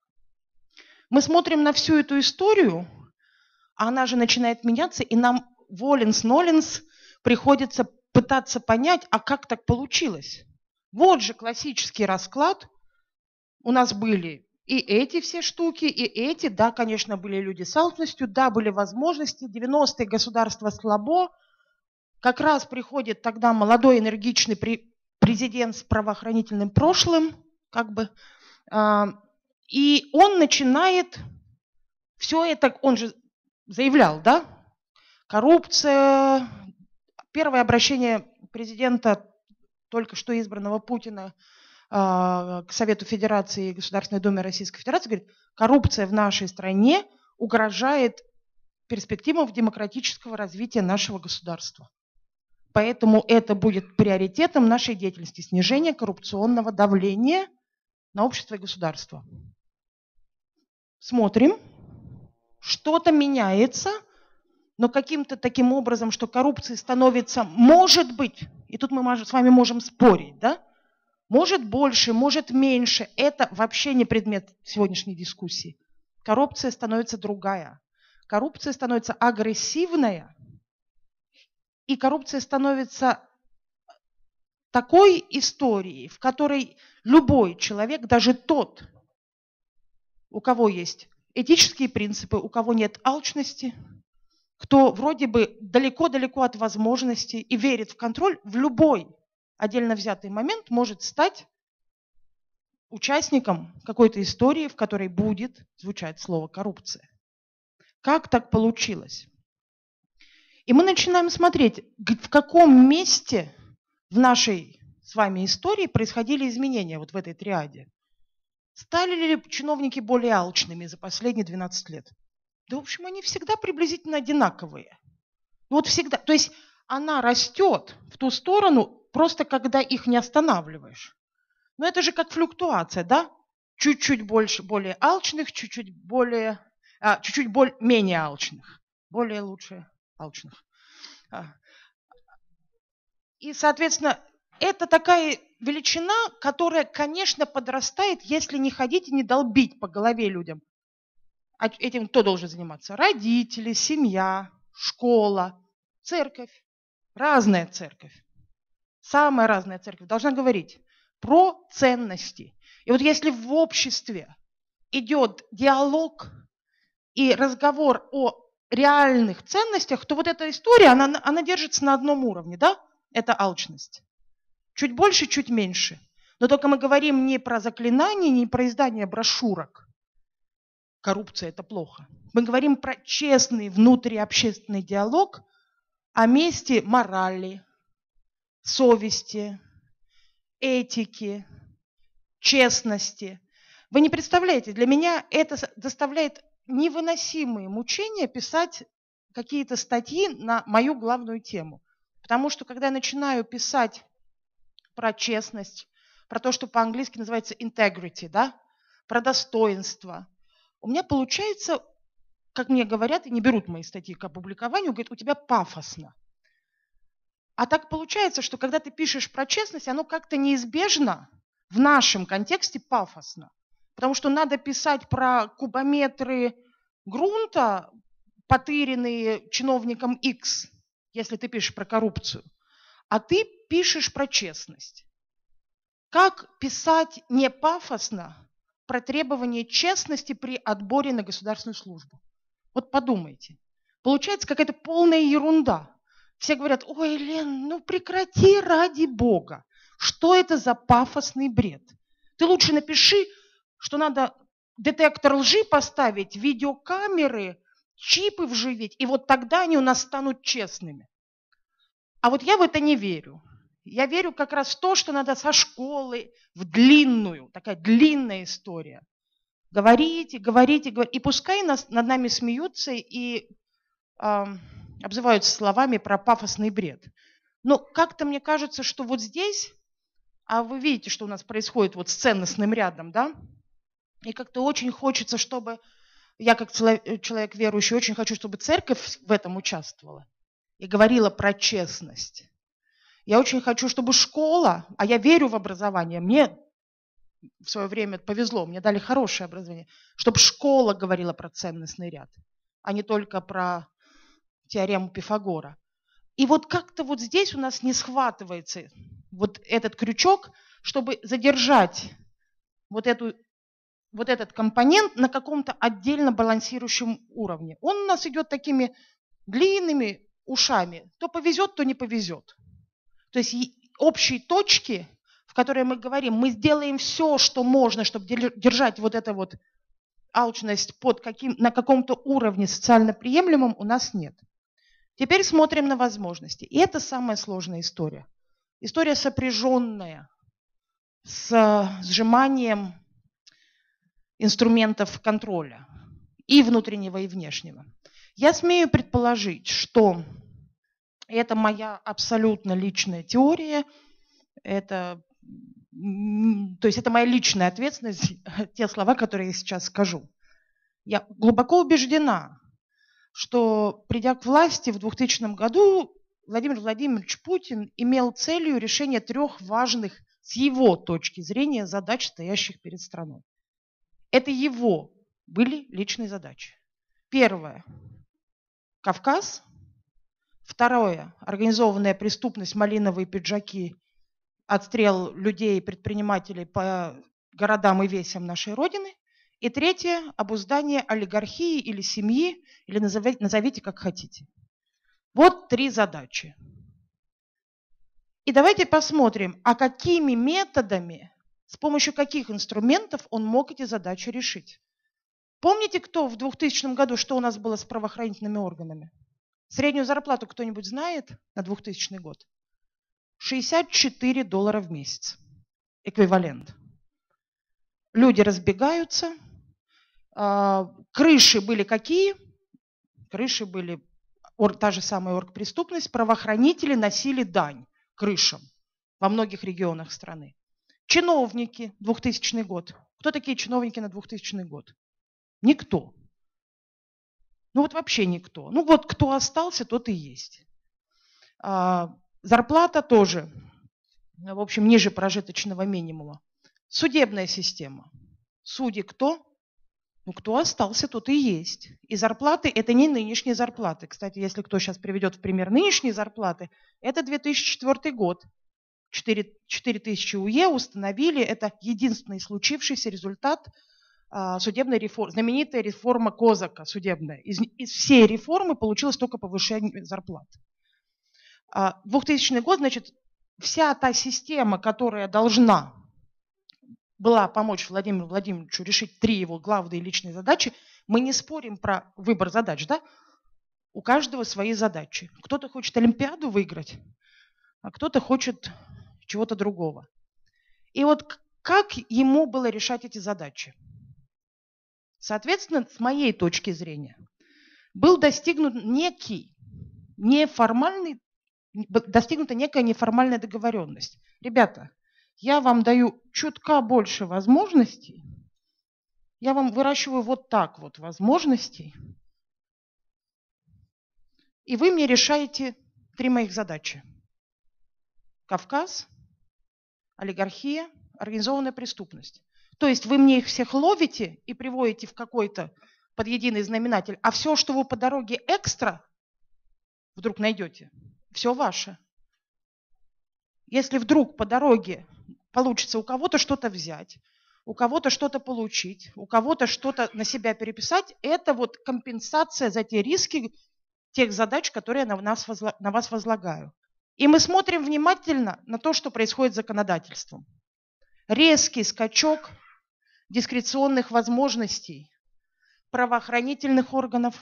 Мы смотрим на всю эту историю, а она же начинает меняться, и нам воленс-ноленс приходится пытаться понять, а как так получилось. Вот же классический расклад. У нас были и эти все штуки, и эти. Да, конечно, были люди с алчностью, да, были возможности. девяностые государство слабо. Как раз приходит тогда молодой энергичный президент с правоохранительным прошлым, как бы, и он начинает все это, он же заявлял, да, коррупция. Первое обращение президента только что избранного Путина к Совету Федерации и Государственной Думе Российской Федерации говорит: коррупция в нашей стране угрожает перспективам демократического развития нашего государства. Поэтому это будет приоритетом нашей деятельности – снижение коррупционного давления на общество и государство. Смотрим, что-то меняется, но каким-то таким образом, что коррупции становится, может быть, и тут мы с вами можем спорить, да? Может больше, может меньше. Это вообще не предмет сегодняшней дискуссии. Коррупция становится другая. Коррупция становится агрессивная. И коррупция становится такой историей, в которой любой человек, даже тот, у кого есть этические принципы, у кого нет алчности, кто вроде бы далеко-далеко от возможностей и верит в контроль, в любой отдельно взятый момент может стать участником какой-то истории, в которой будет звучать слово «коррупция». Как так получилось? И мы начинаем смотреть, в каком месте в нашей с вами истории происходили изменения вот в этой триаде. Стали ли чиновники более алчными за последние двенадцать лет? Да, в общем, они всегда приблизительно одинаковые. Вот всегда. То есть она растет в ту сторону, просто когда их не останавливаешь. Но это же как флуктуация, да? Чуть-чуть больше, более алчных, чуть-чуть более, а, чуть-чуть более, менее алчных, более лучше алчных. И, соответственно, это такая величина, которая, конечно, подрастает, если не ходить и не долбить по голове людям. Этим кто должен заниматься? Родители, семья, школа, церковь. Разная церковь. Самая разная церковь должна говорить про ценности. И вот если в обществе идет диалог и разговор о реальных ценностях, то вот эта история, она, она держится на одном уровне, да? Это алчность. Чуть больше, чуть меньше. Но только мы говорим не про заклинания, не про издание брошюрок. Коррупция – это плохо. Мы говорим про честный внутриобщественный диалог о месте морали, совести, этики, честности. Вы не представляете, для меня это доставляет невыносимые мучения писать какие-то статьи на мою главную тему. Потому что когда я начинаю писать про честность, про то, что по-английски называется integrity, да, про достоинство, у меня получается, как мне говорят, и не берут мои статьи к опубликованию, говорят, у тебя пафосно. А так получается, что когда ты пишешь про честность, оно как-то неизбежно в нашем контексте пафосно. Потому что надо писать про кубометры грунта, потыренные чиновником X, если ты пишешь про коррупцию. А ты пишешь про честность. Как писать не пафосно про требование честности при отборе на государственную службу? Вот подумайте. Получается какая-то полная ерунда. Все говорят, ой, Лен, ну прекрати ради Бога. Что это за пафосный бред? Ты лучше напиши, что надо детектор лжи поставить, видеокамеры, чипы вживить, и вот тогда они у нас станут честными. А вот я в это не верю. Я верю как раз в то, что надо со школы в длинную, такая длинная история. Говорите, говорите, говорите. И пускай нас, над нами смеются и э, обзываются словами про пафосный бред. Но как-то мне кажется, что вот здесь, а вы видите, что у нас происходит вот с ценностным рядом, да? И как-то очень хочется, чтобы, я как человек верующий, очень хочу, чтобы церковь в этом участвовала и говорила про честность. Я очень хочу, чтобы школа, а я верю в образование, мне в свое время повезло, мне дали хорошее образование, чтобы школа говорила про ценностный ряд, а не только про теорему Пифагора. И вот как-то вот здесь у нас не схватывается вот этот крючок, чтобы задержать вот, эту, вот этот компонент на каком-то отдельно балансирующем уровне. Он у нас идет такими длинными ушами. То повезет, то не повезет. То есть общие точки, в которые мы говорим, мы сделаем все, что можно, чтобы держать вот эту вот алчность под каким, на каком-то уровне социально приемлемом, у нас нет. Теперь смотрим на возможности. И это самая сложная история. История сопряженная с сжиманием инструментов контроля и внутреннего, и внешнего. Я смею предположить, что это моя абсолютно личная теория, это, то есть это моя личная ответственность, те слова, которые я сейчас скажу. Я глубоко убеждена, что, придя к власти в двухтысячном году, Владимир Владимирович Путин имел целью решения трех важных, с его точки зрения, задач, стоящих перед страной. Это его были личные задачи. Первое – Кавказ. Второе – организованная преступность, малиновые пиджаки, отстрел людей и предпринимателей по городам и весям нашей Родины. И третье – обуздание олигархии или семьи, или назовите, назовите как хотите. Вот три задачи. И давайте посмотрим, а какими методами, с помощью каких инструментов он мог эти задачи решить. Помните, кто в двухтысячном году, что у нас было с правоохранительными органами? Среднюю зарплату кто-нибудь знает на двухтысячный год? шестьдесят четыре доллара в месяц. Эквивалент. Люди разбегаются. Крыши были какие? Крыши были та же самая оргпреступность. Правоохранители носили дань крышам во многих регионах страны. Чиновники, двухтысячный год. Кто такие чиновники на двухтысячный год? Никто. Ну вот вообще никто. Ну вот кто остался, тот и есть. А, зарплата тоже, в общем, ниже прожиточного минимума. Судебная система. Судьи кто? Ну, кто остался, тот и есть. И зарплаты – это не нынешние зарплаты. Кстати, если кто сейчас приведет в пример нынешние зарплаты, это две тысячи четвёртый год. четыре тысячи УЕ установили, это единственный случившийся результат а, судебной реформы, знаменитая реформа Козака судебная. Из, из всей реформы получилось только повышение зарплат. А, двухтысячный год, значит, вся та система, которая должна была помочь Владимиру Владимировичу решить три его главные личные задачи, мы не спорим про выбор задач, да? У каждого свои задачи. Кто-то хочет Олимпиаду выиграть, а кто-то хочет чего-то другого. И вот как ему было решать эти задачи? Соответственно, с моей точки зрения, был достигнут некий неформальный, достигнута некая неформальная договоренность. Ребята, я вам даю чутка больше возможностей, я вам выращиваю вот так вот возможностей, и вы мне решаете три моих задачи. Кавказ, олигархия, организованная преступность. То есть вы мне их всех ловите и приводите в какой-то под единый знаменатель, а все, что вы по дороге экстра вдруг найдете, все ваше. Если вдруг по дороге получится у кого-то что-то взять, у кого-то что-то получить, у кого-то что-то на себя переписать, это вот компенсация за те риски тех задач, которые я на, нас, на вас возлагаю. И мы смотрим внимательно на то, что происходит с законодательством. Резкий скачок дискреционных возможностей правоохранительных органов,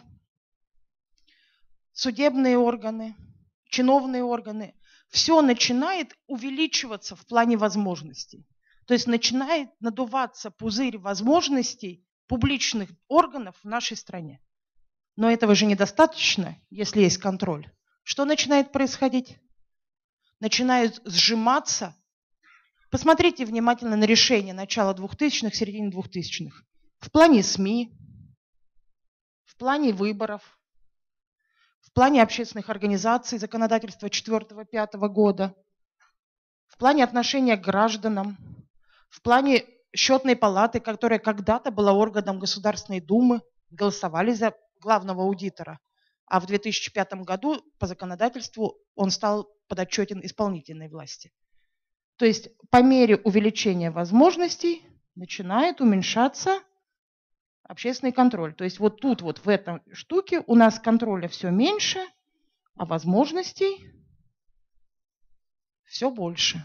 судебные органы, чиновные органы. Все начинает увеличиваться в плане возможностей. То есть начинает надуваться пузырь возможностей публичных органов в нашей стране. Но этого же недостаточно, если есть контроль. Что начинает происходить? Начинают сжиматься. Посмотрите внимательно на решения начала двухтысячных, середины двухтысячных. В плане СМИ, в плане выборов, в плане общественных организаций, законодательства четвёртого-пятого года, в плане отношения к гражданам, в плане счетной палаты, которая когда-то была органом Государственной Думы, голосовали за главного аудитора, а в две тысячи пятом году по законодательству он стал подотчетен исполнительной власти. То есть по мере увеличения возможностей начинает уменьшаться общественный контроль. То есть вот тут вот в этой штуке у нас контроля все меньше, а возможностей все больше.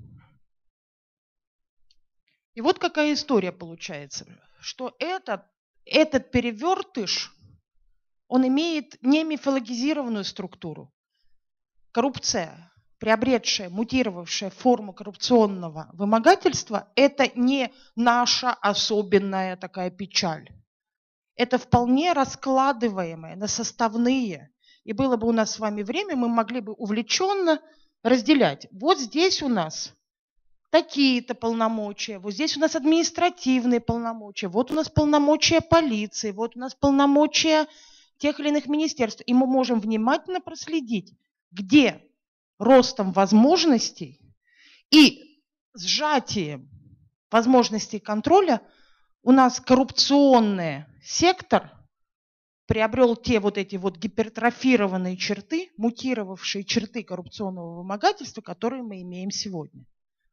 И вот какая история получается, что этот, этот перевертыш, он имеет не мифологизированную структуру. Коррупция, приобретшая, мутировавшая форму коррупционного вымогательства, это не наша особенная такая печаль. Это вполне раскладываемое на составные. И было бы у нас с вами время, мы могли бы увлеченно разделять. Вот здесь у нас такие-то полномочия, вот здесь у нас административные полномочия, вот у нас полномочия полиции, вот у нас полномочия тех или иных министерств. И мы можем внимательно проследить, где ростом возможностей и сжатием возможностей контроля у нас коррупционный сектор приобрел те вот эти вот гипертрофированные черты, мутировавшие черты коррупционного вымогательства, которые мы имеем сегодня.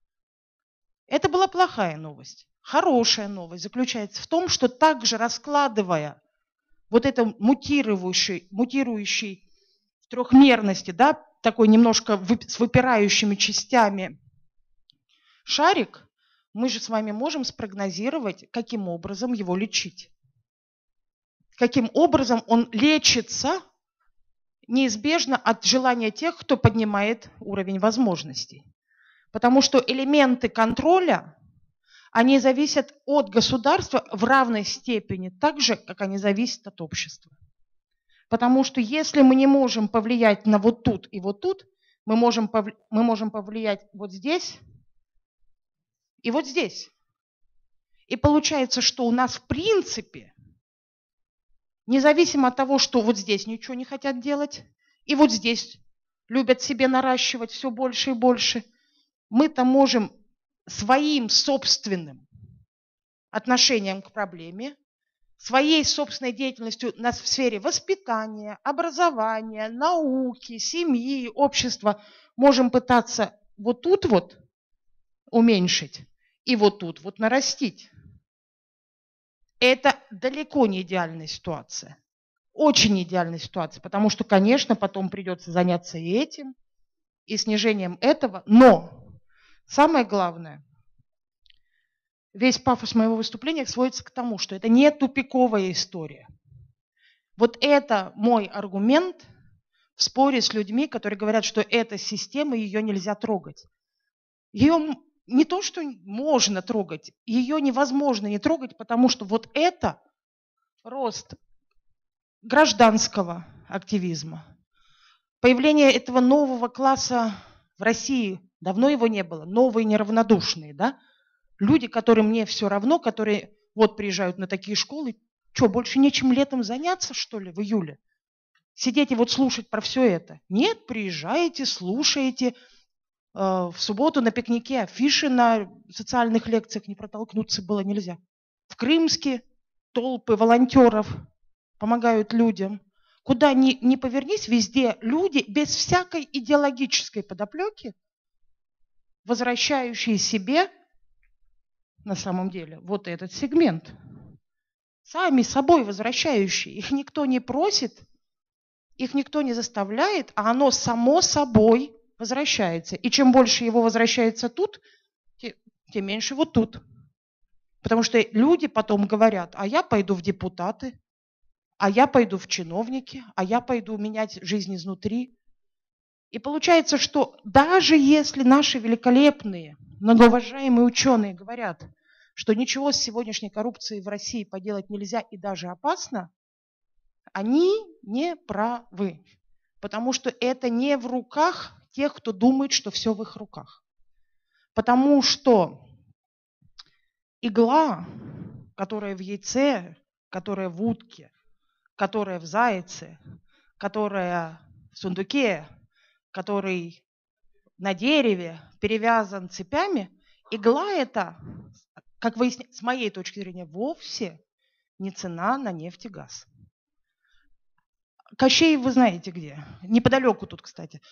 Это была плохая новость. Хорошая новость заключается в том, что также раскладывая вот это мутирующий, мутирующий в трехмерности, да, такой немножко с выпирающими частями шарик, мы же с вами можем спрогнозировать, каким образом его лечить. Каким образом он лечится неизбежно от желания тех, кто поднимает уровень возможностей. Потому что элементы контроля, они зависят от государства в равной степени, так же, как они зависят от общества. Потому что если мы не можем повлиять на вот тут и вот тут, мы можем, повли- мы можем повлиять вот здесь и вот здесь. И получается, что у нас в принципе, независимо от того, что вот здесь ничего не хотят делать, и вот здесь любят себе наращивать все больше и больше, мы-то можем своим собственным отношением к проблеме своей собственной деятельностью в сфере воспитания, образования, науки, семьи, общества можем пытаться вот тут вот уменьшить и вот тут вот нарастить. Это далеко не идеальная ситуация. Очень идеальная ситуация, потому что, конечно, потом придется заняться и этим, и снижением этого. Но самое главное, весь пафос моего выступления сводится к тому, что это не тупиковая история. Вот это мой аргумент в споре с людьми, которые говорят, что эта система, ее нельзя трогать. Ее не то, что можно трогать, ее невозможно не трогать, потому что вот это рост гражданского активизма, появление этого нового класса в России, давно его не было, новые неравнодушные, да? Люди, которым не все равно, которые вот приезжают на такие школы, что, больше нечем летом заняться, что ли, в июле? Сидеть и вот слушать про все это? Нет, приезжаете, слушаете. В субботу на пикнике афиши на социальных лекциях не протолкнуться было нельзя. В Крымске толпы волонтеров помогают людям. Куда ни, ни повернись, везде люди без всякой идеологической подоплеки, возвращающие себе на самом деле вот этот сегмент. Сами собой возвращающие. Их никто не просит, их никто не заставляет, а оно само собой возвращается. И чем больше его возвращается тут, тем, тем меньше вот тут. Потому что люди потом говорят, а я пойду в депутаты, а я пойду в чиновники, а я пойду менять жизнь изнутри. И получается, что даже если наши великолепные, многоуважаемые ученые говорят, что ничего с сегодняшней коррупцией в России поделать нельзя и даже опасно, они не правы. Потому что это не в руках тех, кто думает, что все в их руках. Потому что игла, которая в яйце, которая в утке, которая в зайце, которая в сундуке, который на дереве перевязан цепями, игла эта, как выясняется, с моей точки зрения, вовсе не цена на нефть и газ. Кощей вы знаете где, неподалеку тут, кстати.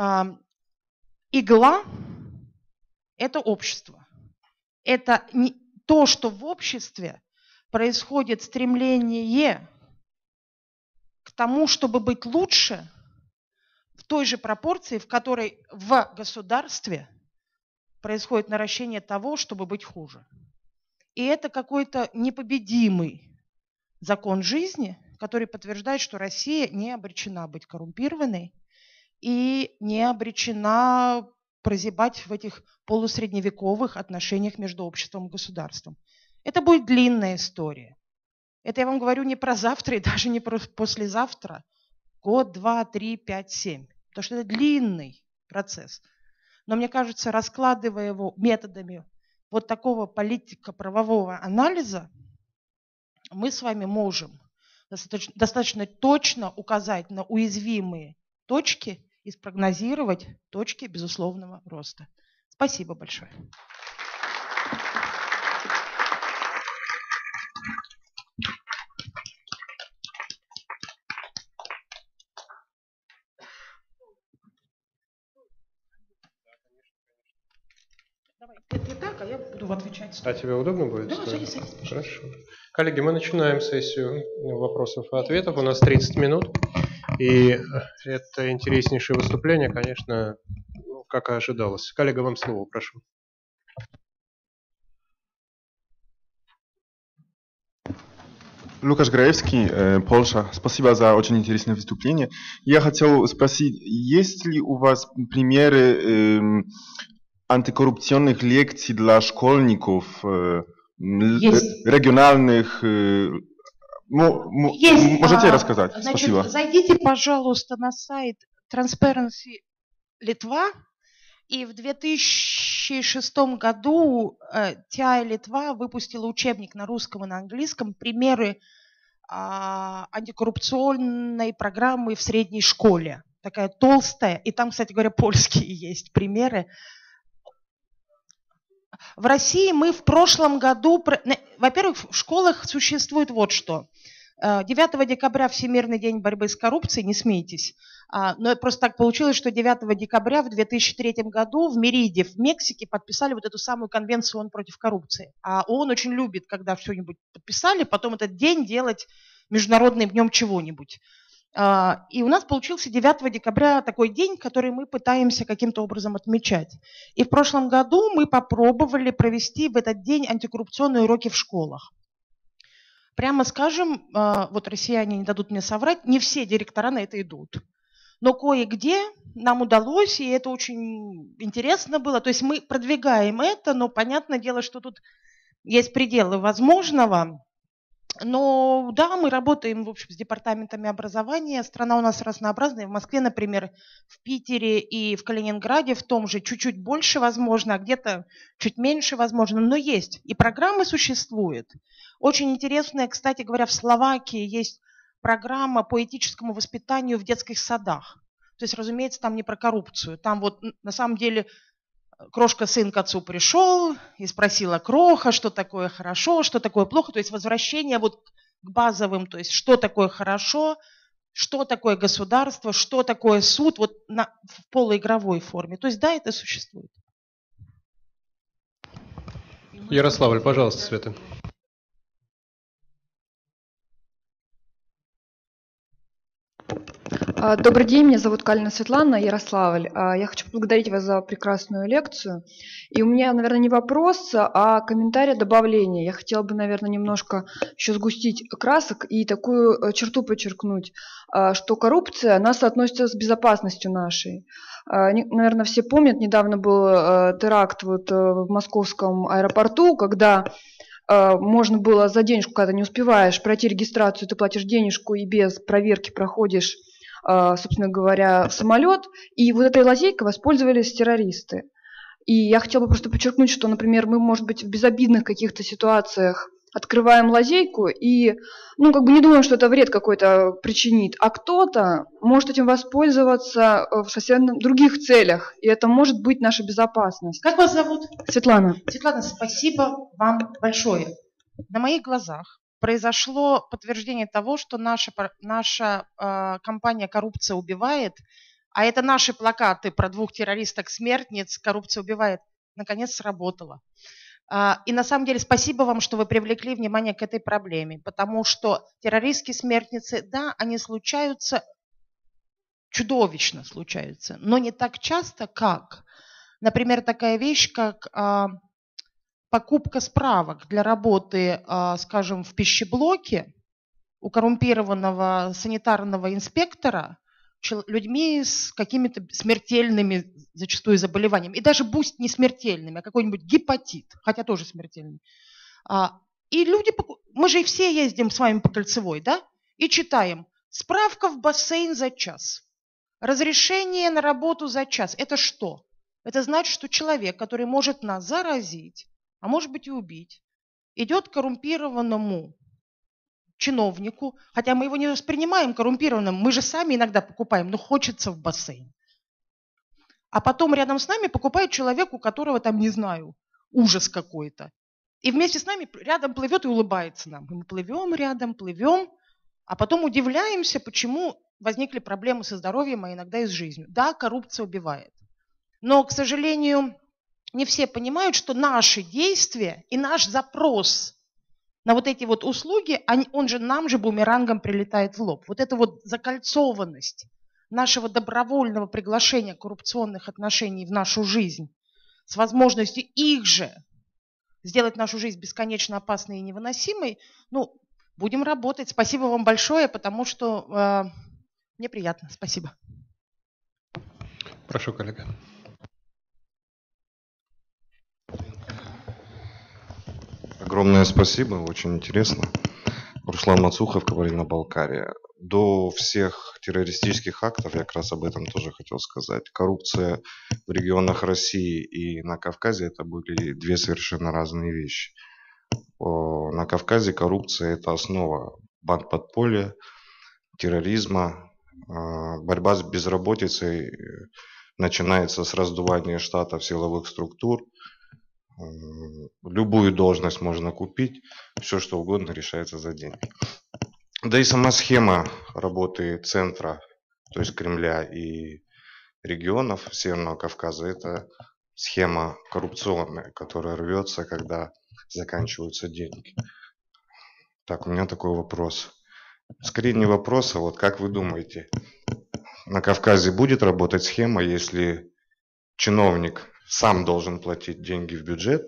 Игла – это общество. Это не то, что в обществе происходит стремление к тому, чтобы быть лучше, в той же пропорции, в которой в государстве происходит наращение того, чтобы быть хуже. И это какой-то непобедимый закон жизни, который подтверждает, что Россия не обречена быть коррумпированной и не обречена прозябать в этих полусредневековых отношениях между обществом и государством. Это будет длинная история. Это я вам говорю не про завтра и даже не про послезавтра. Год, два, три, пять, семь. Потому что это длинный процесс. Но мне кажется, раскладывая его методами вот такого политико-правового анализа, мы с вами можем достаточно, достаточно точно указать на уязвимые точки и спрогнозировать точки безусловного роста. Спасибо большое. Давай, ты, ты так, а я буду отвечать. А тебе удобно будет? Да, садись, садись. Хорошо. Коллеги, мы начинаем сессию вопросов и ответов. У нас тридцать минут. И это интереснейшее выступление, конечно, как и ожидалось. Коллега, вам слово, прошу. Лукаш Граевский, Польша. Спасибо за очень интересное выступление. Я хотел спросить, есть ли у вас примеры э, антикоррупционных лекций для школьников, э, региональных? Э, есть. Можете рассказать? Значит, Спасибо. Зайдите, пожалуйста, на сайт Transparency Литва. И в две тысячи шестом году ти ай Литва выпустила учебник на русском и на английском «Примеры а, антикоррупционной программы в средней школе». Такая толстая. И там, кстати говоря, польские есть примеры. В России мы в прошлом году, во-первых, в школах существует вот что. девятого декабря Всемирный день борьбы с коррупцией, не смейтесь, но просто так получилось, что девятого декабря в две тысячи третьем году в Мериде, в Мексике, подписали вот эту самую конвенцию ООН против коррупции. А ООН очень любит, когда что-нибудь подписали, потом этот день делать международным днем чего-нибудь. И у нас получился девятого декабря такой день, который мы пытаемся каким-то образом отмечать. И в прошлом году мы попробовали провести в этот день антикоррупционные уроки в школах. Прямо скажем, вот россияне не дадут мне соврать, не все директора на это идут. Но кое-где нам удалось, и это очень интересно было. То есть мы продвигаем это, но понятное дело, что тут есть пределы возможного. Но да, мы работаем, в общем, с департаментами образования. Страна у нас разнообразная. В Москве, например, в Питере и в Калининграде в том же чуть-чуть больше возможно, а где-то чуть меньше возможно. Но есть. И программы существуют. Очень интересная, кстати говоря, в Словакии есть программа по этическому воспитанию в детских садах. То есть, разумеется, там не про коррупцию. Там вот на самом деле... Крошка сын к отцу пришел и спросила: Кроха, что такое хорошо, что такое плохо. То есть возвращение вот к базовым, то есть что такое хорошо, что такое государство, что такое суд, вот на, в полуигровой форме. То есть да, это существует. Ярославль, пожалуйста, Света. Добрый день, меня зовут Калина Светлана, Ярославль. Я хочу поблагодарить вас за прекрасную лекцию. И у меня, наверное, не вопрос, а комментарий, добавление. Я хотела бы, наверное, немножко еще сгустить красок и такую черту подчеркнуть, что коррупция, она соотносится с безопасностью нашей. Наверное, все помнят, недавно был теракт вот в московском аэропорту, когда можно было за денежку, когда не успеваешь пройти регистрацию, ты платишь денежку и без проверки проходишь, собственно говоря, в самолет, и вот этой лазейкой воспользовались террористы. И я хотела бы просто подчеркнуть, что, например, мы, может быть, в безобидных каких-то ситуациях открываем лазейку и, ну, как бы не думаем, что это вред какой-то причинит, а кто-то может этим воспользоваться в совсем других целях, и это может быть наша безопасность. Как вас зовут? Светлана. Светлана, спасибо вам большое. На моих глазах произошло подтверждение того, что наша, наша э, компания «Коррупция убивает», а это наши плакаты про двух террористок-смертниц «Коррупция убивает», наконец сработало. Э, и на самом деле спасибо вам, что вы привлекли внимание к этой проблеме, потому что террористские смертницы, да, они случаются, чудовищно случаются, но не так часто, как, например, такая вещь, как... Э, покупка справок для работы, скажем, в пищеблоке у коррумпированного санитарного инспектора людьми с какими-то смертельными зачастую заболеваниями. И даже пусть не смертельными, а какой-нибудь гепатит, хотя тоже смертельный. И люди, мы же и все ездим с вами по Кольцевой, да? И читаем: справка в бассейн за час, разрешение на работу за час. Это что? Это значит, что человек, который может нас заразить, а может быть и убить, идет к коррумпированному чиновнику, хотя мы его не воспринимаем коррумпированным, мы же сами иногда покупаем, но хочется в бассейн. А потом рядом с нами покупает человек, у которого там, не знаю, ужас какой-то. И вместе с нами рядом плывет и улыбается нам. И мы плывем рядом, плывем, а потом удивляемся, почему возникли проблемы со здоровьем, а иногда и с жизнью. Да, коррупция убивает. Но, к сожалению, не все понимают, что наши действия и наш запрос на вот эти вот услуги, он же нам же бумерангом прилетает в лоб. Вот эта вот закольцованность нашего добровольного приглашения коррупционных отношений в нашу жизнь с возможностью их же сделать нашу жизнь бесконечно опасной и невыносимой, ну, будем работать. Спасибо вам большое, потому что э, мне приятно. Спасибо. Прошу, коллега. Огромное спасибо, очень интересно. Руслан Мацухов, Кабардино-Балкария. До всех террористических актов, я как раз об этом тоже хотел сказать, коррупция в регионах России и на Кавказе – это были две совершенно разные вещи. На Кавказе коррупция – это основа банд-подполья, терроризма, борьба с безработицей начинается с раздувания штатов силовых структур, Любую должность можно купить, все что угодно решается за деньги. Да и сама схема работы центра, то есть Кремля и регионов Северного Кавказа, это схема коррупционная, которая рвется, когда заканчиваются деньги. Так, у меня такой вопрос. Скорее не вопрос, а вот как вы думаете, на Кавказе будет работать схема, если чиновник сам должен платить деньги в бюджет,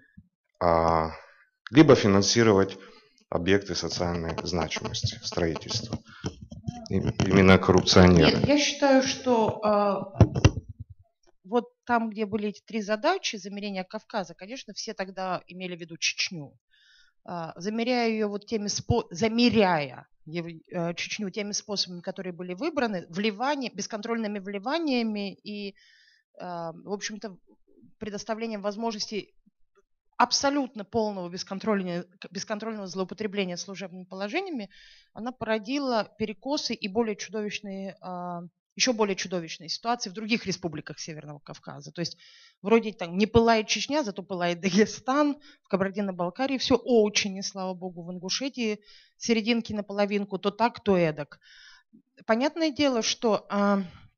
а, либо финансировать объекты социальной значимости, строительства? Именно коррупционеры. Нет, я считаю, что э, вот там, где были эти три задачи замерения Кавказа, конечно, все тогда имели в виду Чечню. Э, замеряя ее вот теми спо... замеряя э, Чечню теми способами, которые были выбраны, вливание, бесконтрольными вливаниями и, э, в общем-то, предоставлением возможностей абсолютно полного бесконтрольного, бесконтрольного злоупотребления служебными положениями, она породила перекосы и более чудовищные, еще более чудовищные ситуации в других республиках Северного Кавказа. То есть вроде там не пылает Чечня, зато пылает Дагестан, в Кабардино-Балкарии все очень, и слава богу, в Ингушетии серединки на половинку, то так, то эдак. Понятное дело, что э,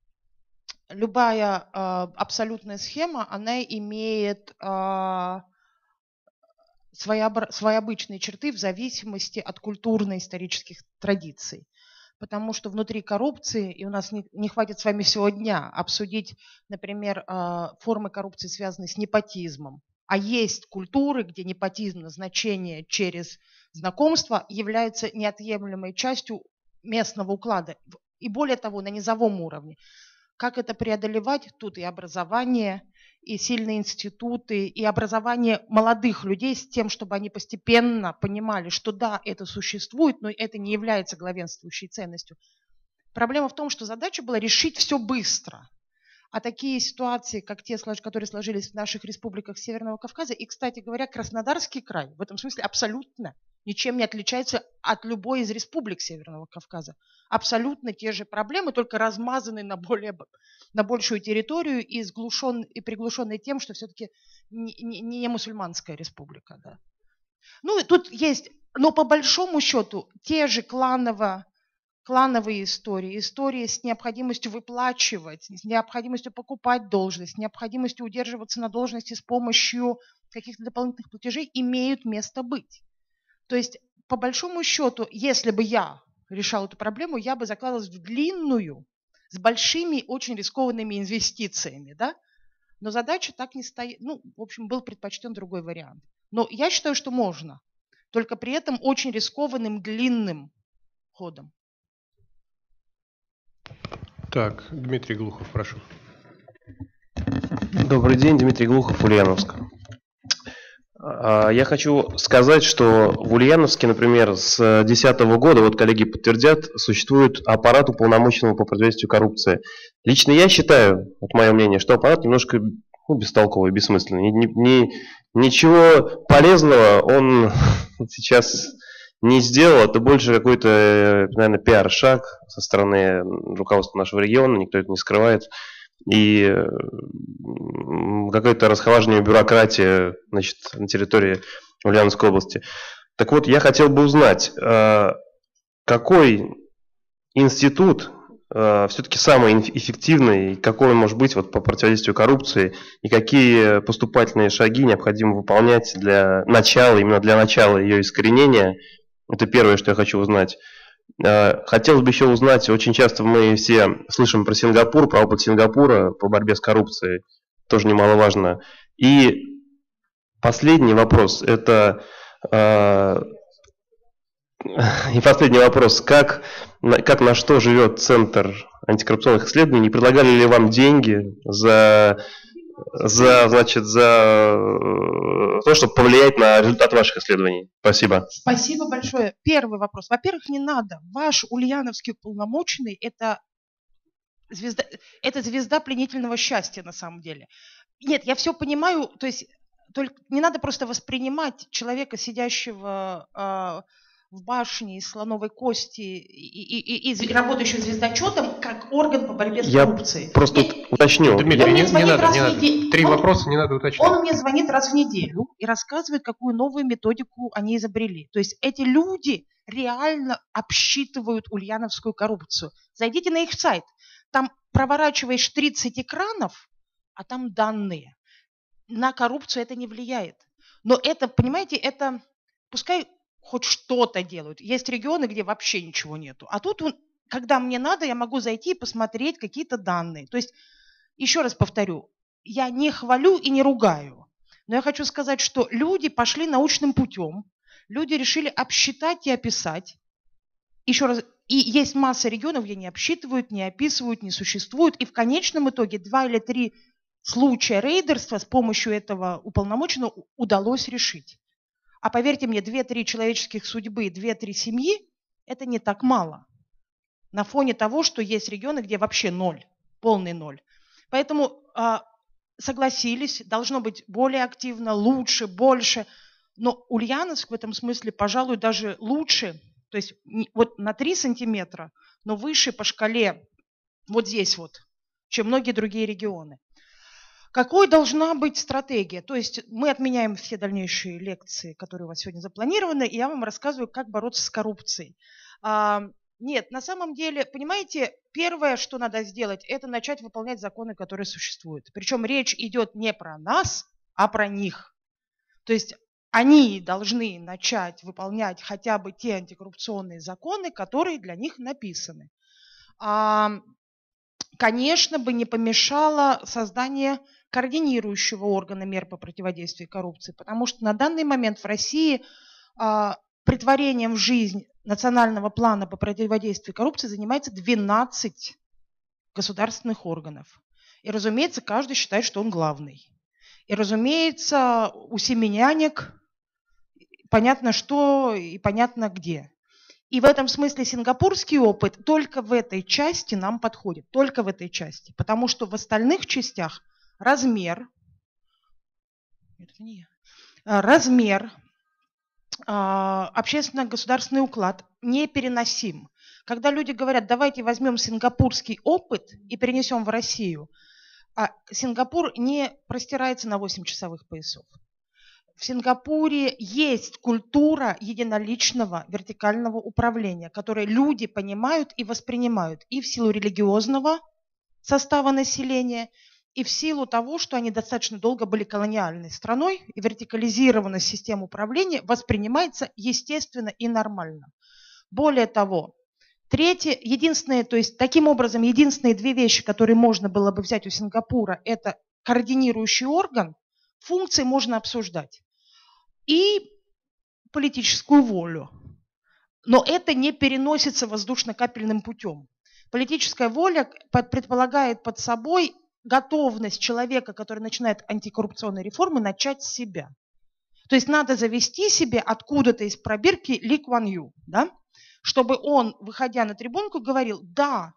любая э, абсолютная схема, она имеет э, свои, свои обычные черты в зависимости от культурно-исторических традиций. Потому что внутри коррупции, и у нас не, не хватит с вами всего дня обсудить, например, э, формы коррупции, связанные с непотизмом. А есть культуры, где непотизм, назначение через знакомство является неотъемлемой частью местного уклада. И более того, на низовом уровне. Как это преодолевать? Тут и образование, и сильные институты, и образование молодых людей с тем, чтобы они постепенно понимали, что да, это существует, но это не является главенствующей ценностью. Проблема в том, что задача была решить все быстро. А такие ситуации, как те, которые сложились в наших республиках Северного Кавказа, и, кстати говоря, Краснодарский край в этом смысле абсолютно ничем не отличается от любой из республик Северного Кавказа. Абсолютно те же проблемы, только размазаны на, более, на большую территорию и, сглушен, и приглушенные тем, что все-таки не, не, не мусульманская республика. Да. Ну, тут есть, но по большому счету те же кланово клановые истории, истории с необходимостью выплачивать, с необходимостью покупать должность, с необходимостью удерживаться на должности с помощью каких-то дополнительных платежей имеют место быть. То есть, по большому счету, если бы я решала эту проблему, я бы закладывалась в длинную, с большими, очень рискованными инвестициями, да? Но задача так не стоит. Ну, в общем, был предпочтен другой вариант. Но я считаю, что можно, только при этом очень рискованным, длинным ходом. Так, Дмитрий Глухов, прошу. Добрый день, Дмитрий Глухов, Ульяновск. Я хочу сказать, что в Ульяновске, например, с две тысячи десятого года, вот коллеги подтвердят, существует аппарат уполномоченного по противодействию коррупции. Лично я считаю, вот мое мнение, что аппарат немножко ну, бестолковый, бессмысленный. Ни, ни, ничего полезного он сейчас не сделал, это больше какой-то, наверное, пиар-шаг со стороны руководства нашего региона, никто это не скрывает. И какое-то расхолаживание бюрократии, значит, на территории Ульяновской области. Так вот, я хотел бы узнать, какой институт все-таки самый эффективный, какой он может быть вот, по противодействию коррупции, и какие поступательные шаги необходимо выполнять для начала, именно для начала ее искоренения. Это первое, что я хочу узнать. Хотелось бы еще узнать, очень часто мы все слышим про Сингапур, про опыт Сингапура по борьбе с коррупцией, тоже немаловажно. И последний вопрос, это и последний вопрос, как, как на что живет Центр антикоррупционных исследований, не предлагали ли вам деньги за... За, значит, за то, чтобы повлиять на результат ваших исследований. Спасибо. Спасибо большое. Первый вопрос. Во-первых, не надо. Ваш ульяновский уполномоченный – это звезда, это звезда пленительного счастья на самом деле. Нет, я все понимаю. То есть только не надо просто воспринимать человека, сидящего э, в башне из слоновой кости и, и, и, и работающий звездочетом как орган по борьбе с Я коррупцией. просто И, уточню. Дмитрий, не, не надо, не надо. неделю. Три он, вопроса не надо уточнять. Он мне звонит раз в неделю и рассказывает, какую новую методику они изобрели. То есть эти люди реально обсчитывают ульяновскую коррупцию. Зайдите на их сайт. Там проворачиваешь тридцать экранов, а там данные. На коррупцию это не влияет. Но это, понимаете, это пускай хоть что-то делают. Есть регионы, где вообще ничего нету. А тут, когда мне надо, я могу зайти и посмотреть какие-то данные. То есть, еще раз повторю, я не хвалю и не ругаю. Но я хочу сказать, что люди пошли научным путем. Люди решили обсчитать и описать. Еще раз, и есть масса регионов, где не обсчитывают, не описывают, не существуют. И в конечном итоге два или три случая рейдерства с помощью этого уполномоченного удалось решить. А поверьте мне, две-три человеческих судьбы, две-три семьи – это не так мало. На фоне того, что есть регионы, где вообще ноль, полный ноль. Поэтому э, согласились, должно быть более активно, лучше, больше. Но Ульяновск в этом смысле, пожалуй, даже лучше. То есть вот на три сантиметра, но выше по шкале вот здесь вот, чем многие другие регионы. Какой должна быть стратегия? То есть мы отменяем все дальнейшие лекции, которые у вас сегодня запланированы, и я вам рассказываю, как бороться с коррупцией. А, нет, на самом деле, понимаете, первое, что надо сделать, это начать выполнять законы, которые существуют. Причем речь идет не про нас, а про них. То есть они должны начать выполнять хотя бы те антикоррупционные законы, которые для них написаны. А, конечно, бы не помешало создание координирующего органа мер по противодействию коррупции, потому что на данный момент в России а, претворением в жизнь национального плана по противодействию коррупции занимается двенадцать государственных органов. И, разумеется, каждый считает, что он главный. И, разумеется, у семи нянек понятно что и понятно где. И в этом смысле сингапурский опыт только в этой части нам подходит, только в этой части, потому что в остальных частях размер, это не я, размер, общественно-государственный уклад непереносим. Когда люди говорят, давайте возьмем сингапурский опыт и перенесем в Россию, а Сингапур не простирается на восемь часовых поясов. В Сингапуре есть культура единоличного вертикального управления, которое люди понимают и воспринимают и в силу религиозного состава населения, и в силу того, что они достаточно долго были колониальной страной, и вертикализированная система управления воспринимается естественно и нормально. Более того, третье, единственное, то есть таким образом, единственные две вещи, которые можно было бы взять у Сингапура, это координирующий орган, функции можно обсуждать, и политическую волю. Но это не переносится воздушно-капельным путем. Политическая воля предполагает под собой готовность человека, который начинает антикоррупционные реформы, начать с себя. То есть надо завести себе откуда-то из пробирки Ли Куан Ю, да? Чтобы он, выходя на трибунку, говорил, да,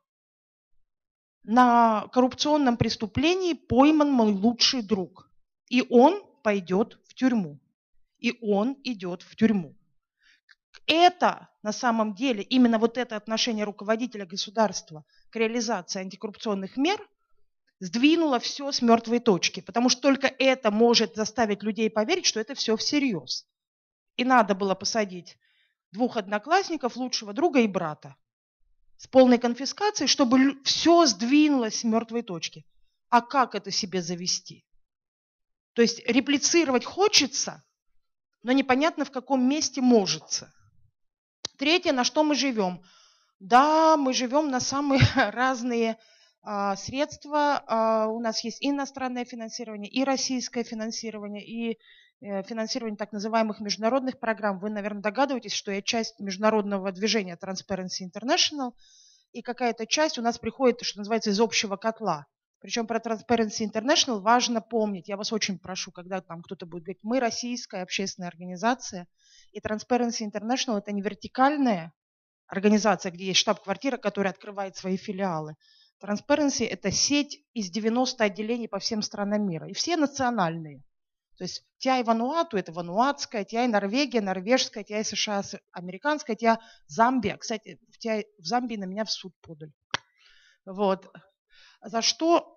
на коррупционном преступлении пойман мой лучший друг, и он пойдет в тюрьму. И он идет в тюрьму. Это на самом деле, именно вот это отношение руководителя государства к реализации антикоррупционных мер сдвинуло все с мертвой точки, потому что только это может заставить людей поверить, что это все всерьез. И надо было посадить двух одноклассников, лучшего друга и брата с полной конфискацией, чтобы все сдвинулось с мертвой точки. А как это себе завести? То есть реплицировать хочется, но непонятно, в каком месте можется. Третье, на что мы живем. Да, мы живем на самые разные а, средства. А, у нас есть и иностранное финансирование, и российское финансирование, и э, финансирование так называемых международных программ. Вы, наверное, догадываетесь, что я часть международного движения Transparency International, и какая-то часть у нас приходит, что называется, из общего котла. Причем про Transparency International важно помнить, я вас очень прошу, когда там кто-то будет говорить, мы российская общественная организация, и Transparency International это не вертикальная организация, где есть штаб-квартира, которая открывает свои филиалы. Transparency это сеть из девяноста отделений по всем странам мира, и все национальные. То есть тя и Вануату – это вануатская, тя и Норвегия, норвежская, тя и США – американская, тя Замбия. Кстати, в, тя, в Замбии на меня в суд подали. Вот. За что?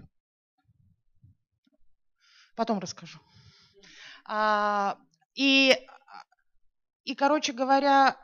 Потом расскажу. А, и, и, короче говоря,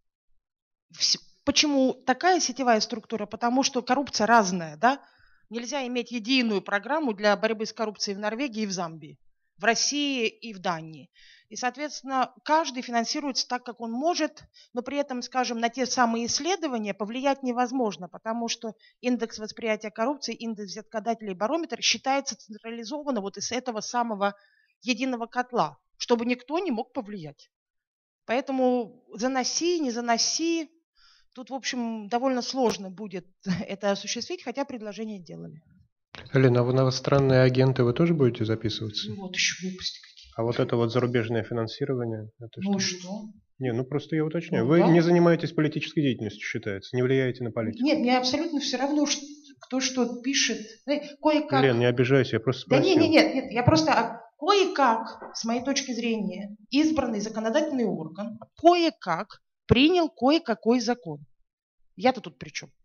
почему такая сетевая структура? Потому что коррупция разная, да? Нельзя иметь единую программу для борьбы с коррупцией в Норвегии и в Замбии, в России и в Дании. И, соответственно, каждый финансируется так, как он может, но при этом, скажем, на те самые исследования повлиять невозможно, потому что индекс восприятия коррупции, индекс взяткодателей, барометр считается централизованно вот из этого самого единого котла, чтобы никто не мог повлиять. Поэтому заноси, не заноси, тут, в общем, довольно сложно будет это осуществить, хотя предложение делали. Лена, а вы на иностранные агенты вы тоже будете записываться? Ну вот еще глупости какие. А вот это вот зарубежное финансирование? Это Ну что? что? Не, ну просто я уточняю. Ну, Вы да. не занимаетесь политической деятельностью, считается, не влияете на политику. Нет, мне абсолютно все равно, кто что пишет. Кое-как. Лен, не обижайся, я просто Да спросил. нет, нет, нет, я просто кое-как, с моей точки зрения, избранный законодательный орган кое-как принял кое-какой закон. Я-то тут при чем?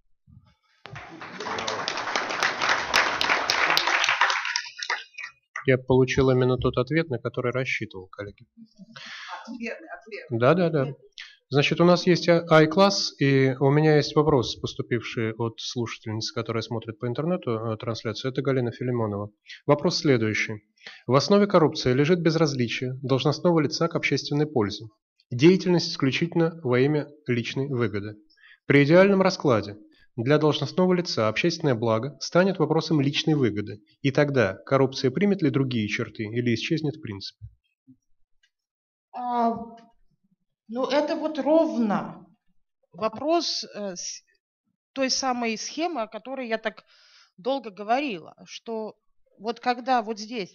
Я получил именно тот ответ, на который рассчитывал, коллеги. Ответный ответ. Да, да, да. Значит, у нас есть I-класс, и у меня есть вопрос, поступивший от слушательницы, которая смотрит по интернету трансляцию. Это Галина Филимонова. Вопрос следующий. В основе коррупции лежит безразличие должностного лица к общественной пользе. Деятельность исключительно во имя личной выгоды. При идеальном раскладе для должностного лица общественное благо станет вопросом личной выгоды. И тогда коррупция примет ли другие черты или исчезнет в принципе? А, ну, это вот ровно вопрос э, с той самой схемы, о которой я так долго говорила, что вот когда вот здесь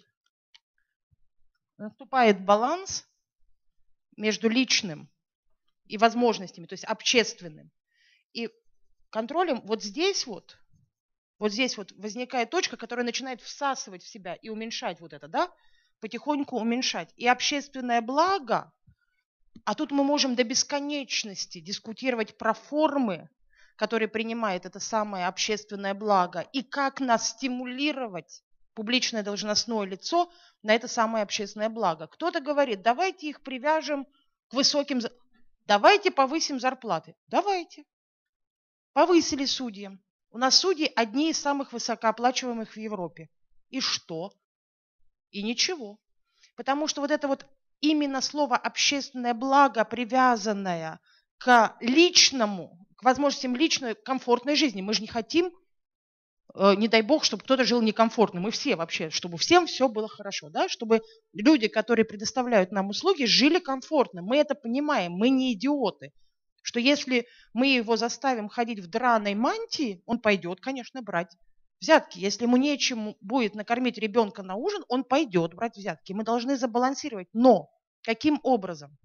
наступает баланс между личным и возможностями, то есть общественным, и контролем, вот здесь вот, вот здесь вот возникает точка, которая начинает всасывать в себя и уменьшать вот это, да, потихоньку уменьшать. И общественное благо, а тут мы можем до бесконечности дискутировать про формы, которые принимает это самое общественное благо, и как нас стимулировать, публичное должностное лицо, на это самое общественное благо. Кто-то говорит, давайте их привяжем к высоким, давайте повысим зарплаты. Давайте. Повысили судьям. У нас судьи одни из самых высокооплачиваемых в Европе. И что? И ничего. Потому что вот это вот именно слово «общественное благо», привязанное к личному, к возможностям личной комфортной жизни. Мы же не хотим, э, не дай бог, чтобы кто-то жил некомфортно. Мы все вообще, чтобы всем все было хорошо. Да? Чтобы люди, которые предоставляют нам услуги, жили комфортно. Мы это понимаем, мы не идиоты. Что если мы его заставим ходить в драной мантии, он пойдет, конечно, брать взятки. Если ему нечем будет накормить ребенка на ужин, он пойдет брать взятки. Мы должны забалансировать. Но каким образом?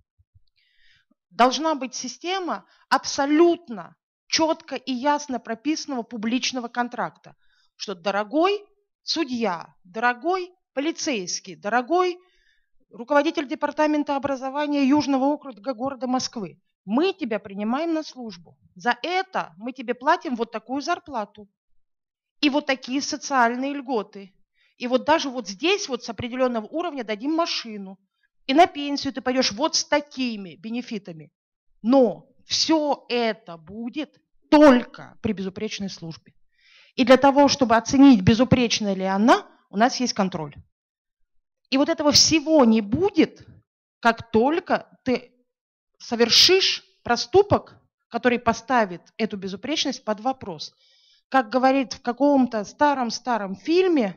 Должна быть система абсолютно четко и ясно прописанного публичного контракта, что дорогой судья, дорогой полицейский, дорогой руководитель департамента образования Южного округа города Москвы, мы тебя принимаем на службу. За это мы тебе платим вот такую зарплату и вот такие социальные льготы. И вот даже вот здесь вот с определенного уровня дадим машину. И на пенсию ты пойдешь вот с такими бенефитами. Но все это будет только при безупречной службе. И для того, чтобы оценить, безупречна ли она, у нас есть контроль. И вот этого всего не будет, как только ты совершишь проступок, который поставит эту безупречность под вопрос. Как говорит в каком-то старом-старом фильме,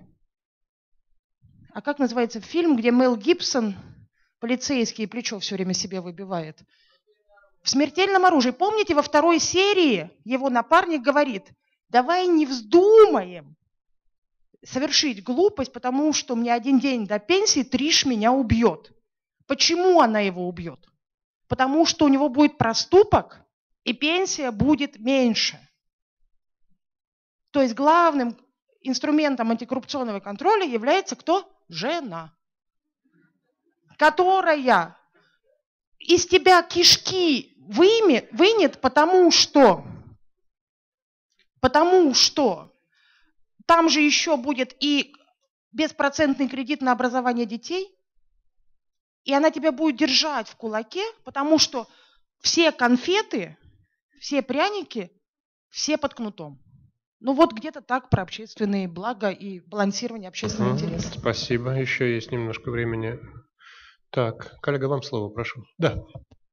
а как называется фильм, где Мел Гибсон, полицейский, плечо все время себе выбивает? В «Смертельном оружии». Помните, во второй серии его напарник говорит, давай не вздумаем совершить глупость, потому что мне один день до пенсии Триш меня убьет. Почему она его убьет? Потому что у него будет проступок, и пенсия будет меньше. То есть главным инструментом антикоррупционного контроля является кто? Жена. которая из тебя кишки выме, вынет, потому что, потому что там же еще будет и беспроцентный кредит на образование детей, и она тебя будет держать в кулаке, потому что все конфеты, все пряники, все под кнутом. Ну вот где-то так про общественные блага и балансирование общественного Мгм. интереса. Спасибо. Еще есть немножко времени. Так, коллега, вам слово, прошу. Да.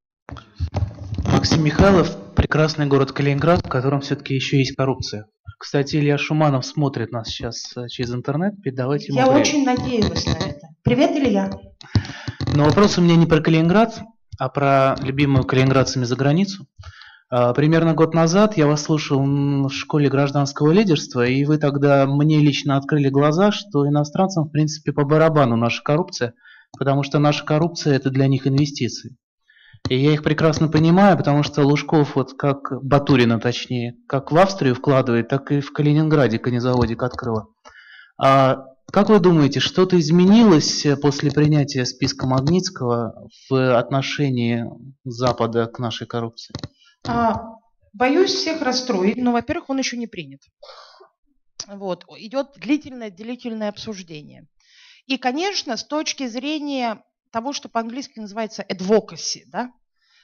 Максим Михайлов, прекрасный город Калининград, в котором все-таки еще есть коррупция. Кстати, Илья Шуманов смотрит нас сейчас э, через интернет, передавайте ему Я привет. очень надеялась на это. Привет, Илья. Но вопрос у меня не про Калининград, а про любимую калининградцами за границу. А, Примерно год назад я вас слушал м, в школе гражданского лидерства, и вы тогда мне лично открыли глаза, что иностранцам, в принципе, по барабану наша коррупция, потому что наша коррупция – это для них инвестиции. И я их прекрасно понимаю, потому что Лужков, вот как Батурина точнее, как в Австрию вкладывает, так и в Калининграде конезаводик открыла. А как вы думаете, что-то изменилось после принятия списка Магнитского в отношении Запада к нашей коррупции? А, боюсь всех расстроить, но, во-первых, он еще не принят. Вот, идет длительное, длительное обсуждение. И, конечно, с точки зрения того, что по-английски называется advocacy, да,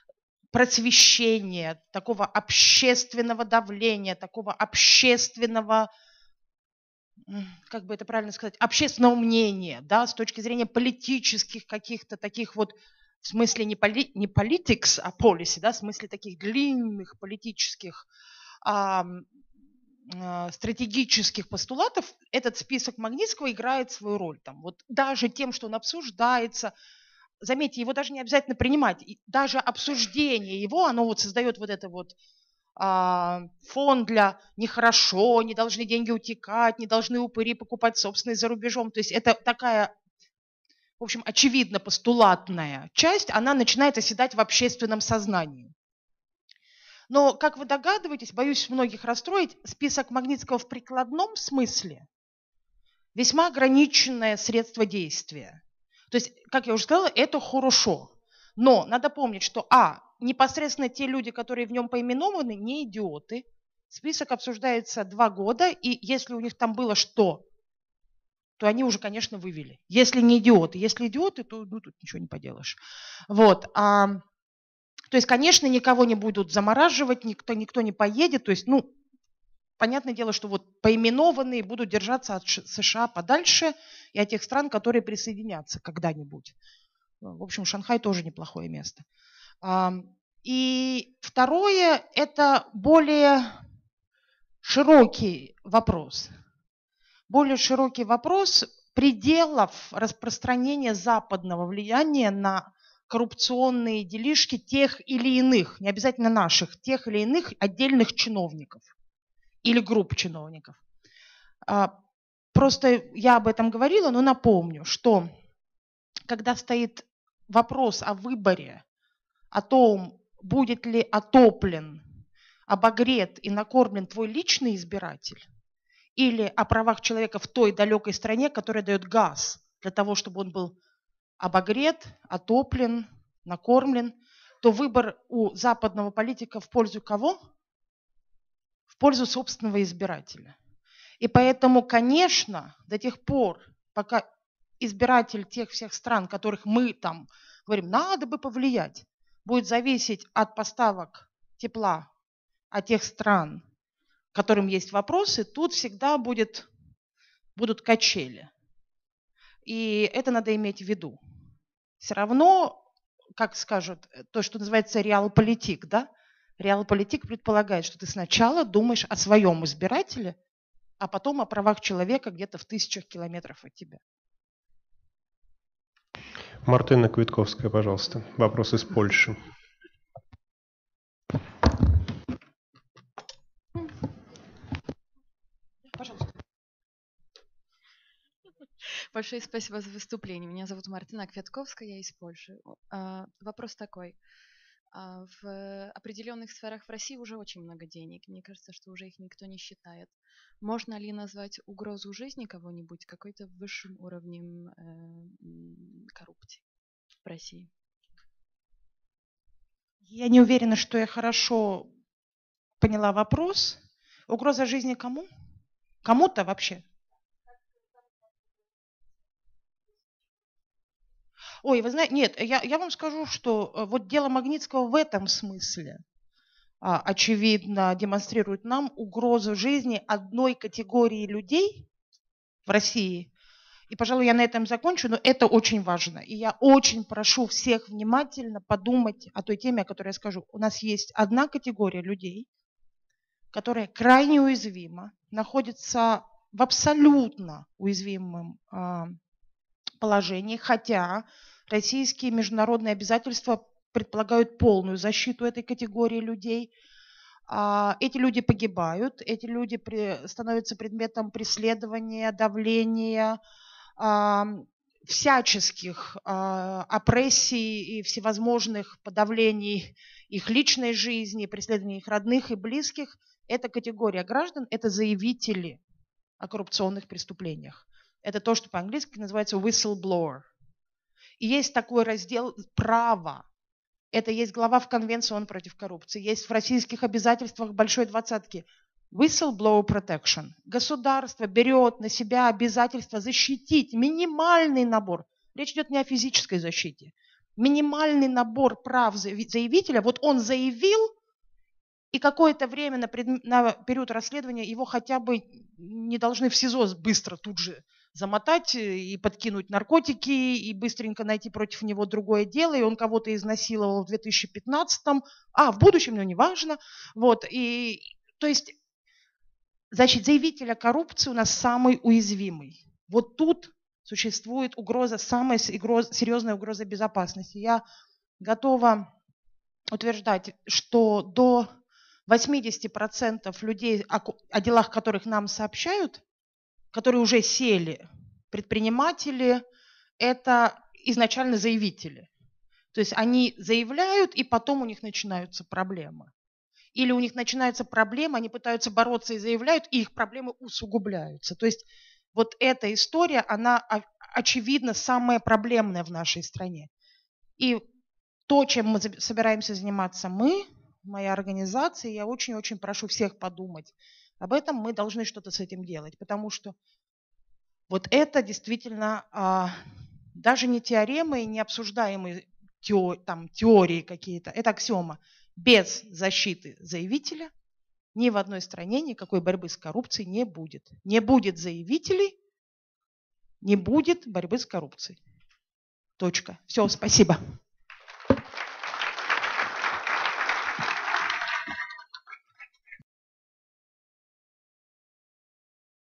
просвещения, такого общественного давления, такого общественного, м, как бы это правильно сказать, общественного мнения, да, с точки зрения политических каких-то таких вот, в смысле не, поли, не politics, а policy, да, в смысле таких длинных политических а, а, стратегических постулатов, этот список Магнитского играет свою роль. Там, вот даже тем, что он обсуждается, заметьте, его даже не обязательно принимать, и даже обсуждение его, оно вот создает вот это вот а, фон для нехорошо, не должны деньги утекать, не должны упыри покупать собственные за рубежом. То есть это такая, в общем, очевидно постулатная часть, она начинает оседать в общественном сознании. Но, как вы догадываетесь, боюсь многих расстроить, список Магнитского в прикладном смысле весьма ограниченное средство действия. То есть, как я уже сказала, это хорошо. Но надо помнить, что, а, непосредственно те люди, которые в нем поименованы, не идиоты. Список обсуждается два года, и если у них там было что, то они уже, конечно, вывели. Если не идиоты. Если идиоты, то ну, тут ничего не поделаешь. Вот. А, то есть, конечно, никого не будут замораживать, никто, никто не поедет. То есть, ну, понятное дело, что вот поименованные будут держаться от США подальше и от тех стран, которые присоединятся когда-нибудь. В общем, Шанхай тоже неплохое место. И второе – это более широкий вопрос. Более широкий вопрос пределов распространения западного влияния на коррупционные делишки тех или иных, не обязательно наших, тех или иных отдельных чиновников или групп чиновников. Просто я об этом говорила, но напомню, что когда стоит вопрос о выборе, о том, будет ли отоплен, обогрет и накормлен твой личный избиратель, или о правах человека в той далекой стране, которая дает газ для того, чтобы он был обогрет, отоплен, накормлен, то выбор у западного политика в пользу кого? В пользу собственного избирателя. И поэтому, конечно, до тех пор, пока избиратель тех всех стран, которых мы там говорим, надо бы повлиять, будет зависеть от поставок тепла от тех стран, которым есть вопросы, тут всегда будет, будут качели. И это надо иметь в виду. Все равно, как скажут, то, что называется реалполитик, да? Реалполитик предполагает, что ты сначала думаешь о своем избирателе, а потом о правах человека где-то в тысячах километров от тебя. Мартына Квитковская, пожалуйста. Вопрос из Польши. Пожалуйста. Большое спасибо за выступление. Меня зовут Мартына Квятковская, я из Польши. Вопрос такой. В определенных сферах в России уже очень много денег. Мне кажется, что уже их никто не считает. Можно ли назвать угрозу жизни кого-нибудь какой-то высшим уровнем коррупции? в России? Я не уверена, что я хорошо поняла вопрос. Угроза жизни кому? Кому-то вообще? Ой, вы знаете, нет, я, я вам скажу, что вот дело Магнитского в этом смысле а, очевидно демонстрирует нам угрозу жизни одной категории людей в России. И, пожалуй, я на этом закончу, но это очень важно. И я очень прошу всех внимательно подумать о той теме, о которой я скажу. У нас есть одна категория людей, которая крайне уязвима, находится в абсолютно уязвимом э, положении, хотя российские международные обязательства предполагают полную защиту этой категории людей. Э, эти люди погибают, эти люди при, становятся предметом преследования, давления, э, всяческих э, опрессий и всевозможных подавлений их личной жизни, преследования их родных и близких. Эта категория граждан – это заявители о коррупционных преступлениях. Это то, что по-английски называется whistleblower. И есть такой раздел «Право». Это есть глава в Конвенции ООН против коррупции. Есть в российских обязательствах Большой двадцатки whistleblower protection. Государство берет на себя обязательство защитить минимальный набор. Речь идет не о физической защите. Минимальный набор прав заявителя. Вот он заявил, и какое-то время на, пред... на период расследования его хотя бы не должны в СИЗО быстро тут же замотать и подкинуть наркотики, и быстренько найти против него другое дело, и он кого-то изнасиловал в две тысячи пятнадцатом, а в будущем, ну неважно. Вот, и, то есть, значит, заявитель о коррупции у нас самый уязвимый. Вот тут существует угроза, самая серьезная угроза безопасности. Я готова утверждать, что до восемьдесят процентов людей, о делах которых нам сообщают, которые уже сели, предприниматели, это изначально заявители. То есть они заявляют, и потом у них начинаются проблемы. Или у них начинаются проблемы, они пытаются бороться и заявляют, и их проблемы усугубляются. То есть вот эта история, она, очевидно, самая проблемная в нашей стране. И то, чем мы собираемся заниматься мы, моя организация, я очень-очень прошу всех подумать об этом, мы должны что-то с этим делать, потому что вот это действительно а, даже не теоремы, не обсуждаемые теор, там, теории какие-то, это аксиома. Без защиты заявителя ни в одной стране никакой борьбы с коррупцией не будет. Не будет заявителей, не будет борьбы с коррупцией. Точка. Все, спасибо.